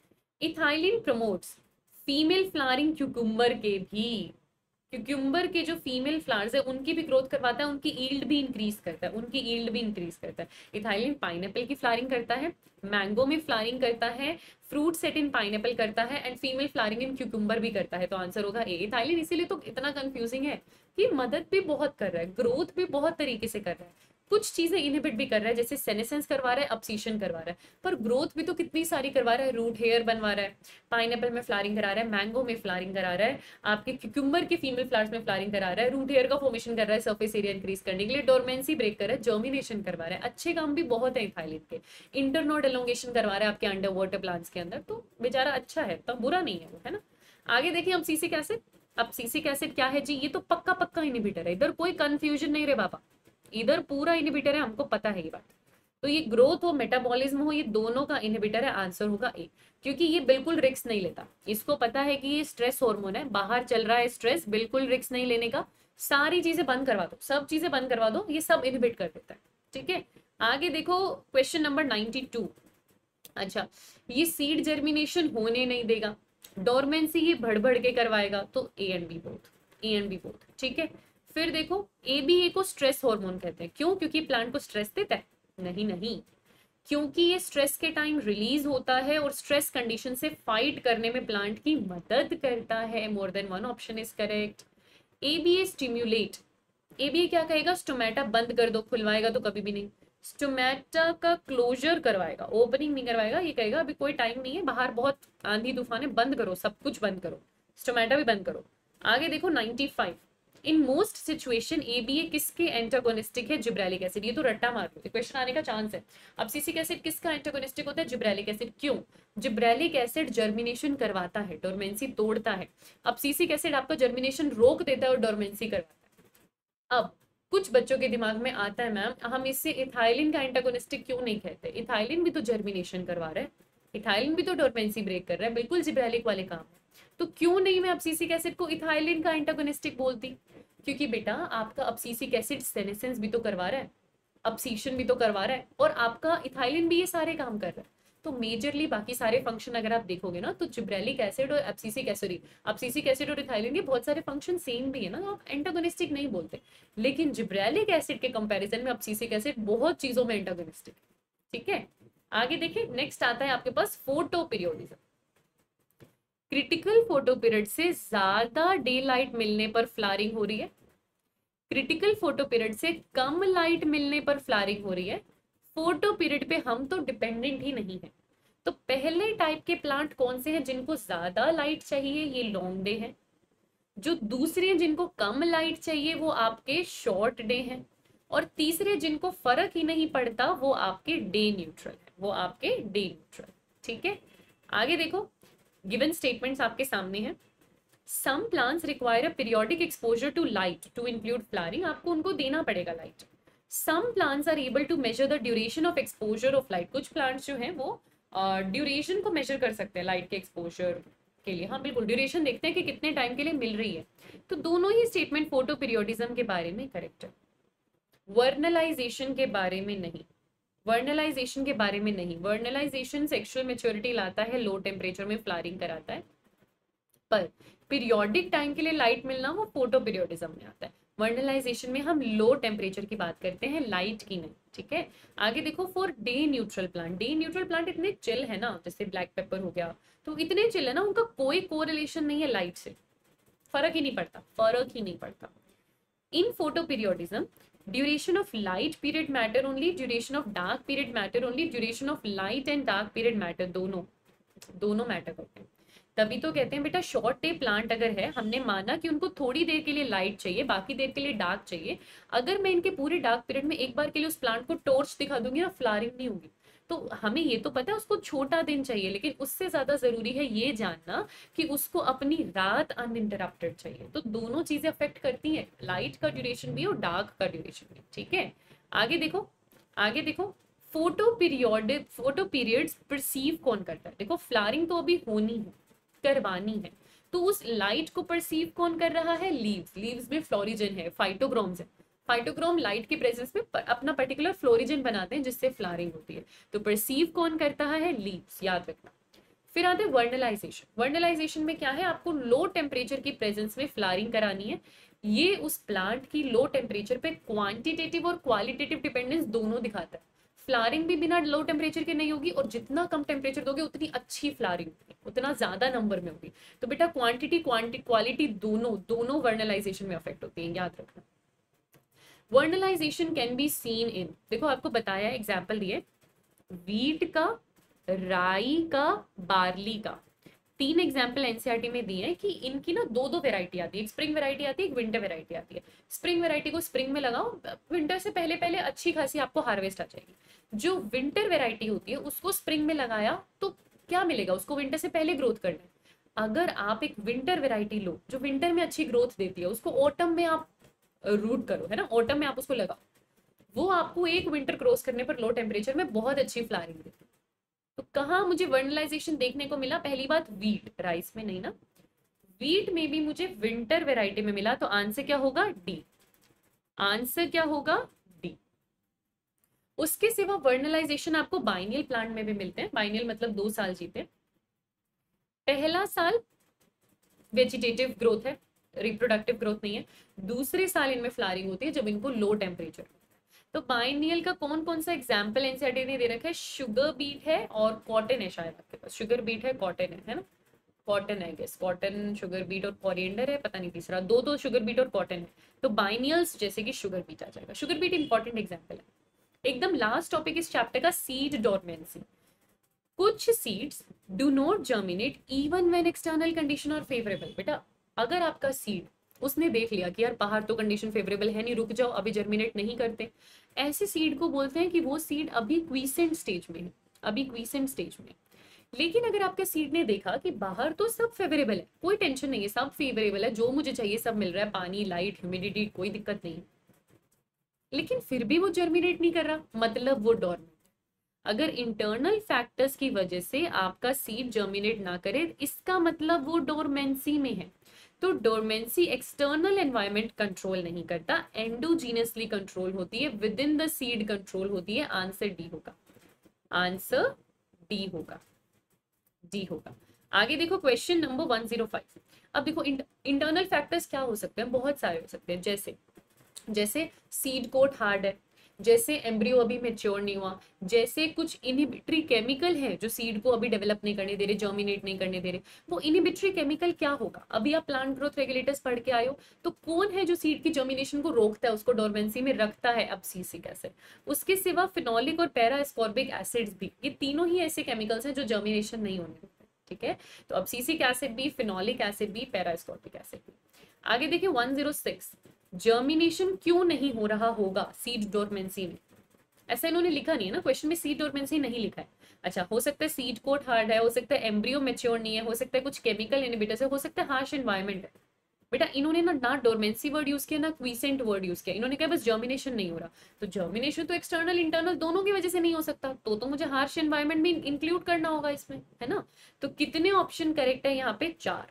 Ethylene promotes female flowering cucumber के भी, क्यूकुम्बर के जो फीमेल फ्लावर्स है उनकी भी ग्रोथ करवाता है, उनकी ईल्ड भी इंक्रीज करता है, उनकी ईल्ड भी इंक्रीज करता है। इथाइलिन पाइनएप्पल की फ्लावरिंग करता है, मैंगो में फ्लावरिंग करता है, फ्रूट सेट इन पाइनएप्पल करता है, and female flowering in cucumber भी करता है, तो आंसर होगा ए। इथाइलिन इसीलिए तो इतना कंफ्यूजिंग है कि मदद भी बहुत कर रहा है, ग्रोथ भी बहुत तरीके से कर रहा है, कुछ चीजें इनहिबिट भी कर रहा है, जैसे सेनेसेंस करवा रहा है, अपसीशन करवा रहा है, पर ग्रोथ भी तो कितनी सारी करवा रहा है, रूट हेयर बनवा रहा है, पाइनएप्पल में फ्लावरिंग करा रहा है, मैंगो में फ्लावरिंग करा रहा है, आपके क्यूकुम्बर के फीमेल फ्लावर्स में फ्लावरिंग करा रहा है, रूट हेयर का फॉर्मेशन कर रहा है, सरफेस एरिया इंक्रीज करने के लिए, डोरमेंसी ब्रेक कर रहा है, जर्मिनेशन करवा रहा है, अच्छे काम भी बहुत है इथाइलिन के, इंटरनोड एलोंगेशन करवा रहा है आपके अंडर वाटर प्लांट्स के अंदर, तो बेचारा अच्छा है, तो बुरा नहीं है वो, है ना। आगे देखिए अब सिसिक एसिड, अब सिसिक एसिड क्या है जी, ये तो पक्का पक्का इनहिबिटर है, इधर कोई कंफ्यूजन नहीं रे बाबा, इधर पूरा इनहिबिटर है, हमको पता है ये बात, तो ये ग्रोथ हो मेटाबॉलिज्म हो, ये दोनों का इनहिबिटर है, आंसर होगा ए, क्योंकि ये बिल्कुल रिस्क नहीं लेता, इसको पता है कि ये स्ट्रेस हार्मोन है, बाहर चल रहा है स्ट्रेस, बिल्कुल रिस्क नहीं लेने का, सारी चीजें बंद करवा दो, सब चीजें बंद करवा दो, ये सब इनहिबिट कर देता है, ठीक है। आगे देखो क्वेश्चन नंबर नाइनटी टू, अच्छा ये सीड जर्मिनेशन होने नहीं देगा, डोरमेंसी ये भड़ भड़ के करवाएगा, तो A and B both, A and B both, ठीक है। फिर देखो ए बी ए को स्ट्रेस हार्मोन कहते हैं, क्यों, क्योंकि प्लांट को स्ट्रेस देता है, नहीं नहीं, क्योंकि ये स्ट्रेस के टाइम रिलीज होता है और स्ट्रेस कंडीशन से फाइट करने में प्लांट की मदद करता है, more than one option is correct. A B A stimulate, A B A क्या कहेगा, स्टोमेटा बंद कर दो, खुलवाएगा तो कभी भी नहीं, स्टोमेटा का क्लोजर करवाएगा, ओपनिंग नहीं करवाएगा, ये कहेगा अभी कोई टाइम नहीं है, बाहर बहुत आंधी तूफान है, बंद करो, सब कुछ बंद करो, स्टोमेटा भी बंद करो। आगे देखो ninety five, in most situation A B A किसके एंटागोनिस्टिक है? Gibberellic acid. ये तो रट्टा मार लो, क्वेश्चन आने का चांस है। अब्सिसिक एसिड किसका एंटागोनिस्टिक होता है? Gibberellic acid. क्यों? जिब्रेलिक एसिड जर्मिनेशन करवाता है, डोरमेंसी तोड़ता है। अब्सिसिक एसिड आपका जर्मिनेशन रोक देता है और डोरमेंसी करवाता है। अब कुछ बच्चों के दिमाग में आता है, मैम हम इससे इथाइलिन का एंटागोनिस्टिक क्यों नहीं कहते? इथाइलिन भी तो जर्मिनेशन करवा रहा है, इथाइलिन भी तो डोरमेंसी ब्रेक कर रहा है, बिल्कुल जिब्रेलिक वाले काम है। तो क्यों नहीं मैं अब्सिसिक एसिड को इथाइलिन का एंटागोनिस्टिक बोलती? क्योंकि बेटा आपका अब्सिसिक एसिड सेनेसेंस भी तो करवा रहा है, अब्सिशन भी तो करवा रहा है, और आपका इथाइलिन भी ये सारे काम कर रहा है। तो मेजरली बाकी सारे फंक्शन अगर आप देखोगे ना, तो जिब्रेलिक एसिड और अब्सिसिक एसिड अब्सिसिक एसिड और इथाइलिन के बहुत सारे फंक्शन सेम भी है ना, तो आप एंटागोनिस्टिक नहीं बोलते। लेकिन जिब्रेलिक एसिड के कंपैरिजन में अब्सिसिक एसिड बहुत चीजों में एंटागोनिस्टिक है। ठीक है, आगे देखिए, नेक्स्ट आता है आपके पास photoperiodism. Critical photoperiod से ज्यादा डे लाइट मिलने पर फ्लावरिंग हो रही है, क्रिटिकल फोटो पीरियड से कम लाइट मिलने पर फ्लावरिंग हो रही है। फोटो पीरियड पे हम तो डिपेंडेंट ही नहीं है। तो पहले टाइप के प्लांट कौन से हैं जिनको ज्यादा लाइट चाहिए? ये लॉन्ग डे है। जो दूसरे जिनको कम लाइट चाहिए वो आपके शॉर्ट डे हैं। और तीसरे जिनको फर्क ही नहीं पड़ता वो आपके डे न्यूट्रल है, वो आपके डे न्यूट्रल। ठीक है, आगे देखो, गिवन स्टेटमेंट्स आपके सामने हैं। Some plants require a periodic exposure to light to include flowering, आपको उनको देना पड़ेगा light. Some plants are able to measure the duration of exposure of light, कुछ प्लांट्स जो हैं वो ड्यूरेशन uh, को मेजर कर सकते हैं लाइट के एक्सपोजर के लिए। हाँ बिल्कुल, ड्यूरेशन देखते हैं कि कितने टाइम के लिए मिल रही है। तो दोनों ही स्टेटमेंट फोटो पीरियोडिज्म के बारे में करेक्ट है, वर्नलाइजेशन के बारे में नहीं। वर्नलाइजेशन के बारे में नहीं, वर्नलाइजेशन सेक्सुअल मेच्योरिटी लाता है, लो टेम्परेचर में फ्लावरिंग कराता है, पर पीरियोडिक टाइम के लिए लाइट मिलना वो फोटो पीरियोडिज्म में आता है। वर्नलाइजेशन में हम लो टेम्परेचर की बात करते हैं, लाइट की नहीं। ठीक है, आगे देखो, for day neutral plant, day neutral plant इतने चिल है ना, जैसे ब्लैक पेपर हो गया, तो इतने चिल है ना, उनका कोई कोरिलेशन नहीं है लाइट से, फर्क ही नहीं पड़ता, फर्क ही नहीं पड़ता। In photoperiodism duration of light period matter only, duration of dark period matter only, duration of light and dark period matter, दोनों दोनों मैटर करते हैं। तभी तो कहते हैं बेटा शॉर्ट डे प्लांट अगर है, हमने माना कि उनको थोड़ी देर के लिए लाइट चाहिए, बाकी देर के लिए डार्क चाहिए, अगर मैं इनके पूरे डार्क पीरियड में एक बार के लिए उस प्लांट को टॉर्च दिखा दूंगी ना, फ्लावरिंग नहीं होगी। तो हमें ये तो पता है उसको छोटा दिन चाहिए, लेकिन उससे ज्यादा जरूरी है ये जानना कि उसको अपनी रात अनइंटरप्टेड चाहिए। तो दोनों चीजें अफेक्ट करती हैं, लाइट का ड्यूरेशन भी और डार्क का ड्यूरेशन भी। ठीक है, आगे देखो, आगे देखो, photoperiod photoperiods perceive कौन करता है? देखो फ्लावरिंग तो अभी होनी है, करवानी है, तो उस लाइट को परसीव कौन कर रहा है? लीव्स। लीव्स में फ्लोरिजन है, फाइटोग्रोम्स है। फाइटोग्रोम लाइट के प्रेजेंस में अपना पर्टिकुलर फ्लोरिजन बनाते हैं जिससे फ्लावरिंग होती है। तो परसीव कौन करता है? लीव्स, याद रखना। फिर आते हैं वर्नलाइजेशन। वर्नलाइजेशन में क्या है? आपको लो टेम्परेचर की प्रेजेंस में फ्लावरिंग करानी है। ये उस प्लांट की लो टेम्परेचर पे क्वांटिटेटिव और क्वालिटेटिव डिपेंडेंस दोनों दिखाता है। फ्लावरिंग भी बिना लो टेम्परेचर के नहीं होगी, और जितना कम टेम्परेचर दोगे उतनी अच्छी फ्लावरिंग होगी, उतना ज्यादा नंबर में होगी। तो बेटा क्वांटिटी क्वांटिटी क्वालिटी दोनों दोनों वर्नलाइजेशन में अफेक्ट होती है, याद रखना। Vernalization can be seen in, देखो आपको बताया, एग्जाम्पल दिए, वीट का, राई का, बार्ली का, तीन एग्जाम्पल एनसीईआरटी में दिए हैं कि इनकी ना दो दो वेराइटी आती है, एक स्प्रिंग वेराइटी आती है, एक विंटर वेराइटी आती है। स्प्रिंग वेराइटी को स्प्रिंग में लगाओ, विंटर से पहले पहले अच्छी खासी आपको हार्वेस्ट आ जाएगी। जो विंटर वेराइटी होती है उसको स्प्रिंग में लगाया तो क्या मिलेगा? उसको विंटर से पहले ग्रोथ करना है। अगर आप एक विंटर वेराइटी लो जो विंटर में अच्छी ग्रोथ देती है, उसको ऑटम में आप रूट करो, है ना, ऑटम में आप उसको लगाओ, वो आपको एक विंटर क्रॉस करने पर लो टेम्परेचर में बहुत अच्छी फ्लावरिंग देती है। तो कहाँ मुझे वर्नलाइजेशन देखने को मिला? पहली बात वीट, राइस में नहीं ना, वीट में भी मुझे विंटर वेराइटी में मिला। तो आंसर क्या होगा? डी। आंसर क्या होगा? डी। उसके सिवा वर्नलाइजेशन आपको बाइनियल प्लांट में भी मिलते हैं। बाइनियल मतलब दो साल जीते। पहला साल वेजिटेटिव ग्रोथ है, रिप्रोडक्टिव ग्रोथ नहीं है। दूसरे साल इनमें फ्लावरिंग होती है जब इनको लो टेम्परेचर। तो बाइनियल का कौन कौन सा एग्जाम्पल एनसीईआरटी ने दे रखा है? शुगर बीट है और कॉटन है, शायद आपके पास शुगर बीट है, कॉटन है, है ना, कॉटन है गेस, कॉटन, शुगर बीट और कोरिएंडर है, पता नहीं तीसरा, दो तो शुगर बीट और कॉटन है। तो बाइनियल्स जैसे कि शुगर बीट आ जाएगा। शुगर बीट इंपॉर्टेंट एग्जाम्पल है। एकदम लास्ट टॉपिक इस चैप्टर का, सीड डोरमेंसी। कुछ seeds do not germinate even when external condition are favourable. बेटा अगर आपका सीड उसने देख लिया कि यार बाहर तो कंडीशन फेवरेबल है नहीं, रुक जाओ, अभी जर्मिनेट नहीं करते, ऐसे सीड को बोलते हैं कि वो सीड अभी क्वीसेंट स्टेज में है, अभी क्वीसेंट स्टेज में। लेकिन अगर आपके सीड ने देखा कि बाहर तो सब फेवरेबल है, कोई टेंशन नहीं है, सब फेवरेबल है, जो मुझे चाहिए सब मिल रहा है, पानी, लाइट, ह्यूमिडिटी, कोई दिक्कत नहीं, लेकिन फिर भी वो जर्मिनेट नहीं कर रहा, मतलब वो डॉर्मेंट। अगर इंटरनल फैक्टर्स की वजह से आपका सीड जर्मिनेट ना करे, इसका मतलब वो डोरमेंसी में है। तो डोरमेंसी एक्सटर्नल एनवायरनमेंट कंट्रोल नहीं करता, एंडोजीनियसली कंट्रोल होती है, within the seed control होती है। आंसर डी होगा, आंसर डी होगा, डी होगा। आगे देखो question number one zero five. अब देखो इंटरनल फैक्टर्स क्या हो सकते हैं, बहुत सारे हो सकते हैं, जैसे जैसे सीड कोट हार्ड है, जैसे एम्ब्रियो अभी मेच्योर नहीं हुआ, जैसे कुछ इनहिबिटरी केमिकल है जो सीड को अभी डेवलप नहीं करने दे रहे, जर्मिनेट नहीं करने दे रहे। वो इनहिबिटरी केमिकल क्या होगा, अभी आप प्लांट ग्रोथ रेगुलेटर्स पढ़ के आए हो, तो कौन है जो सीड की जर्मिनेशन को रोकता है, उसको डोरमेंसी में रखता है, अब्सिसिक एसिड। उसके सिवा फिनोलिक और पैरा एस्कॉर्बिक एसिड्स भी, ये तीनों ही ऐसे केमिकल्स हैं जो जर्मिनेशन नहीं होने देते, ठीक है। तो अब्सिसिक एसिड भी, फिनोलिक एसिड भी, पैरा एस्कॉर्बिक एसिड भी। आगे देखिए वन जीरो सिक्स, जर्मिनेशन क्यों नहीं हो रहा होगा सीड डोरमेंसी में, ऐसा इन्होंने लिखा नहीं है ना क्वेश्चन में, सीड डोरमेंसी नहीं लिखा है। अच्छा, हो सकता है सीड कोट हार्ड है, हो सकता है एम्ब्रियो मैच्योर नहीं है, हो सकता है कुछ केमिकल इनहिबिटर्स है, हो सकता है हार्श एनवायरनमेंट है। बेटा इन्होंने ना ना डोरमेंसी वर्ड यूज किया, ना क्वीसेंट वर्ड यूज किया, इन्होंने कहा बस जर्मिनेशन नहीं हो रहा। तो जर्मिनेशन तो एक्सटर्नल इंटरनल दोनों की वजह से नहीं हो सकता, तो तो मुझे हार्श एनवायरनमेंट भी इंक्लूड करना होगा इसमें, है ना। तो कितने ऑप्शन करेक्ट है यहाँ पे, चार,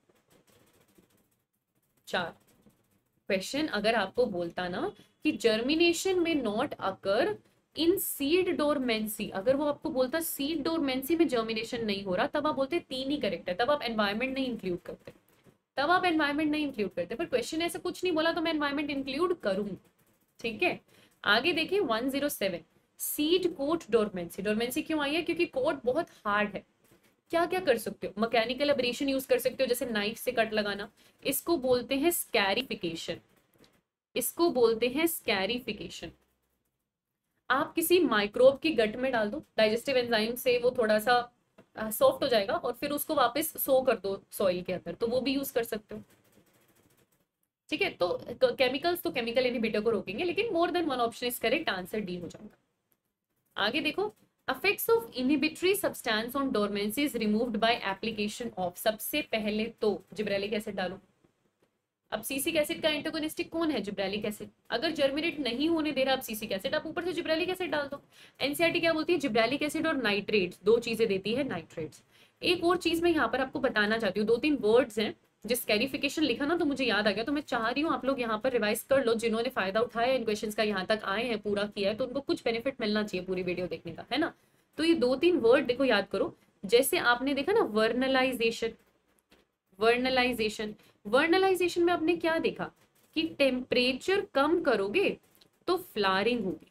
चार। क्वेश्चन अगर आपको बोलता ना कि जर्मिनेशन में not occur in seed dormancy, अगर वो आपको बोलता सीड डोरमेंसी में जर्मिनेशन नहीं हो रहा, तब आप बोलते तीन ही करेक्ट है, तब आप एनवायरनमेंट नहीं इंक्लूड करते, तब आप एनवायरनमेंट नहीं इंक्लूड करते। पर क्वेश्चन ऐसा कुछ नहीं बोला तो मैं एनवायरनमेंट इंक्लूड करूं, ठीक है। आगे देखिए one zero seven, seed coat dormancy. Dormancy क्यों आई है, क्योंकि कोट बहुत हार्ड है। क्या क्या कर सकते हो, मैकेनिकल एब्रेशन यूज कर सकते हो, जैसे नाइफ से कट लगाना, इसको बोलते हैं स्कैरिफिकेशन, इसको बोलते हैं स्कैरिफिकेशन। आप किसी माइक्रोब की गट में डाल दो, डाइजेस्टिव एंजाइम से वो थोड़ा सा सॉफ्ट हो जाएगा, और फिर उसको वापस सो कर दो सॉइल के अंदर, तो वो भी यूज कर सकते हो, ठीक है। तो केमिकल्स तो केमिकल इनहिबिटर को रोकेंगे, लेकिन more than one option is correct, answer D हो जाएगा। आगे देखो, effects of inhibitory substance on dormancy is removed by application of, सबसे पहले तो जिब्रेलिक एसिड डालो। अब सीसिक एसिड का एंटागोनिस्टिक कौन है, जिब्रेलिक एसिड। अगर जर्मिनेट नहीं होने दे रहा अब सीसिक एसिड, आप ऊपर से जिब्रेलिक एसिड डाल दो। एनसीईआरटी क्या बोलती है, जिब्रेलिक एसिड और नाइट्रेट्स, दो चीजें देती है नाइट्रेट्स। एक और चीज मैं यहाँ पर आपको बताना चाहती हूँ, दो तीन वर्ड्स हैं, जिस कैरिफिकेशन लिखा ना तो मुझे याद आ गया, तो मैं चाह रही हूँ आप लोग यहाँ पर रिवाइज कर लो, जिन्होंने फायदा उठाया इन क्वेश्चंस का, यहाँ तक आए हैं, पूरा किया है, तो उनको कुछ बेनिफिट मिलना चाहिए पूरी वीडियो देखने का, है ना। तो ये दो तीन वर्ड देखो याद करो, जैसे आपने देखा ना वर्नलाइजेशन, वर्नलाइजेशन, वर्नलाइजेशन में आपने क्या देखा कि टेम्परेचर कम करोगे तो फ्लावरिंग होगी,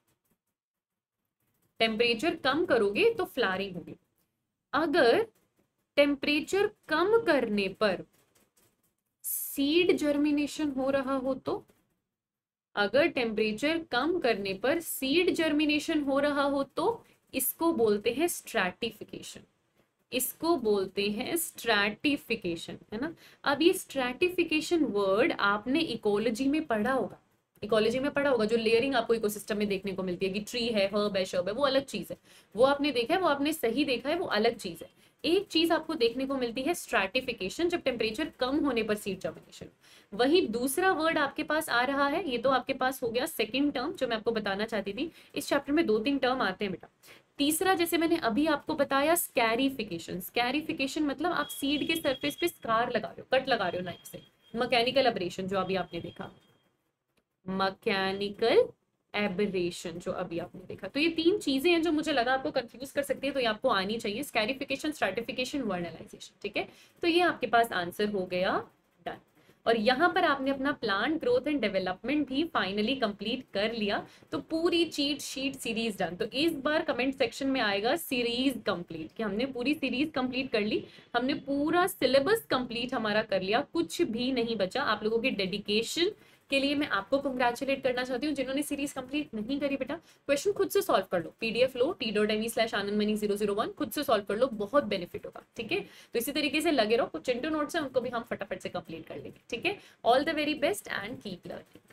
टेम्परेचर कम करोगे तो फ्लावरिंग होगी। अगर टेम्परेचर कम करने पर सीड जर्मिनेशन हो रहा हो तो, अगर टेम्परेचर कम करने पर सीड जर्मिनेशन हो रहा हो तो इसको बोलते हैं स्ट्रैटिफिकेशन, इसको बोलते हैं स्ट्रैटिफिकेशन, है ना। अब ये स्ट्रैटिफिकेशन वर्ड आपने इकोलॉजी में पढ़ा होगा, इकोलॉजी में पढ़ा होगा, जो लेयरिंग आपको इकोसिस्टम में देखने को मिलती है कि ट्री है, हर्ब है, शर्ब है, वो अलग चीज है, वो आपने देखा है, वो आपने सही देखा है, वो अलग चीज है। एक चीज आपको देखने को मिलती है स्ट्रैटिफिकेशन, जब टेम्परेचर कम होने पर सीड जर्मिनेशन। वही दूसरा वर्ड आपके पास आ रहा है, ये तो आपके पास हो गया सेकंड टर्म जो मैं आपको बताना चाहती थी। इस चैप्टर में दो तीन टर्म आते हैं बेटा। तीसरा जैसे मैंने अभी आपको बताया स्कैरिफिकेशन, स्कैरिफिकेशन मतलब आप सीड के सरफेस पे स्कार लगा रहे हो, कट लगा रहे हो नाइफ से। मैकेनिकल एब्रेशन जो अभी आपने देखा, मैकेनिकल एब्रेशन जो अभी आपने देखा। तो ये तीन चीजें हैं जो मुझे लगा आपको कंफ्यूज कर सकती है, तो ये आपको आनी चाहिए, स्कैरिफिकेशन, स्ट्रैटिफिकेशन, वर्नलाइजेशन, ठीक है। तो ये आपके पास आंसर हो गया डन। और यहाँ पर आपने अपना प्लांट ग्रोथ एंड डेवलपमेंट भी फाइनली कंप्लीट कर लिया, तो पूरी चीट शीट सीरीज डन। तो इस बार कमेंट सेक्शन में आएगा सीरीज कंप्लीट, कि हमने पूरी सीरीज कंप्लीट कर ली, हमने पूरा सिलेबस कंप्लीट हमारा कर लिया, कुछ भी नहीं बचा। आप लोगों की डेडिकेशन के लिए मैं आपको कंग्रेचुलेट करना चाहती हूँ। जिन्होंने सीरीज कंप्लीट नहीं करी बेटा, क्वेश्चन खुद से सॉल्व कर लो, पीडीएफ लो T dot M E slash Anand money zero zero one, खुद से सॉल्व कर लो, बहुत बेनिफिट होगा। ठीक है, तो इसी तरीके से लगे रहो, कुछ चिंटू नोट्स है उनको भी हम फटाफट से कंप्लीट कर लेंगे। ठीक है, all the very best and keep learning.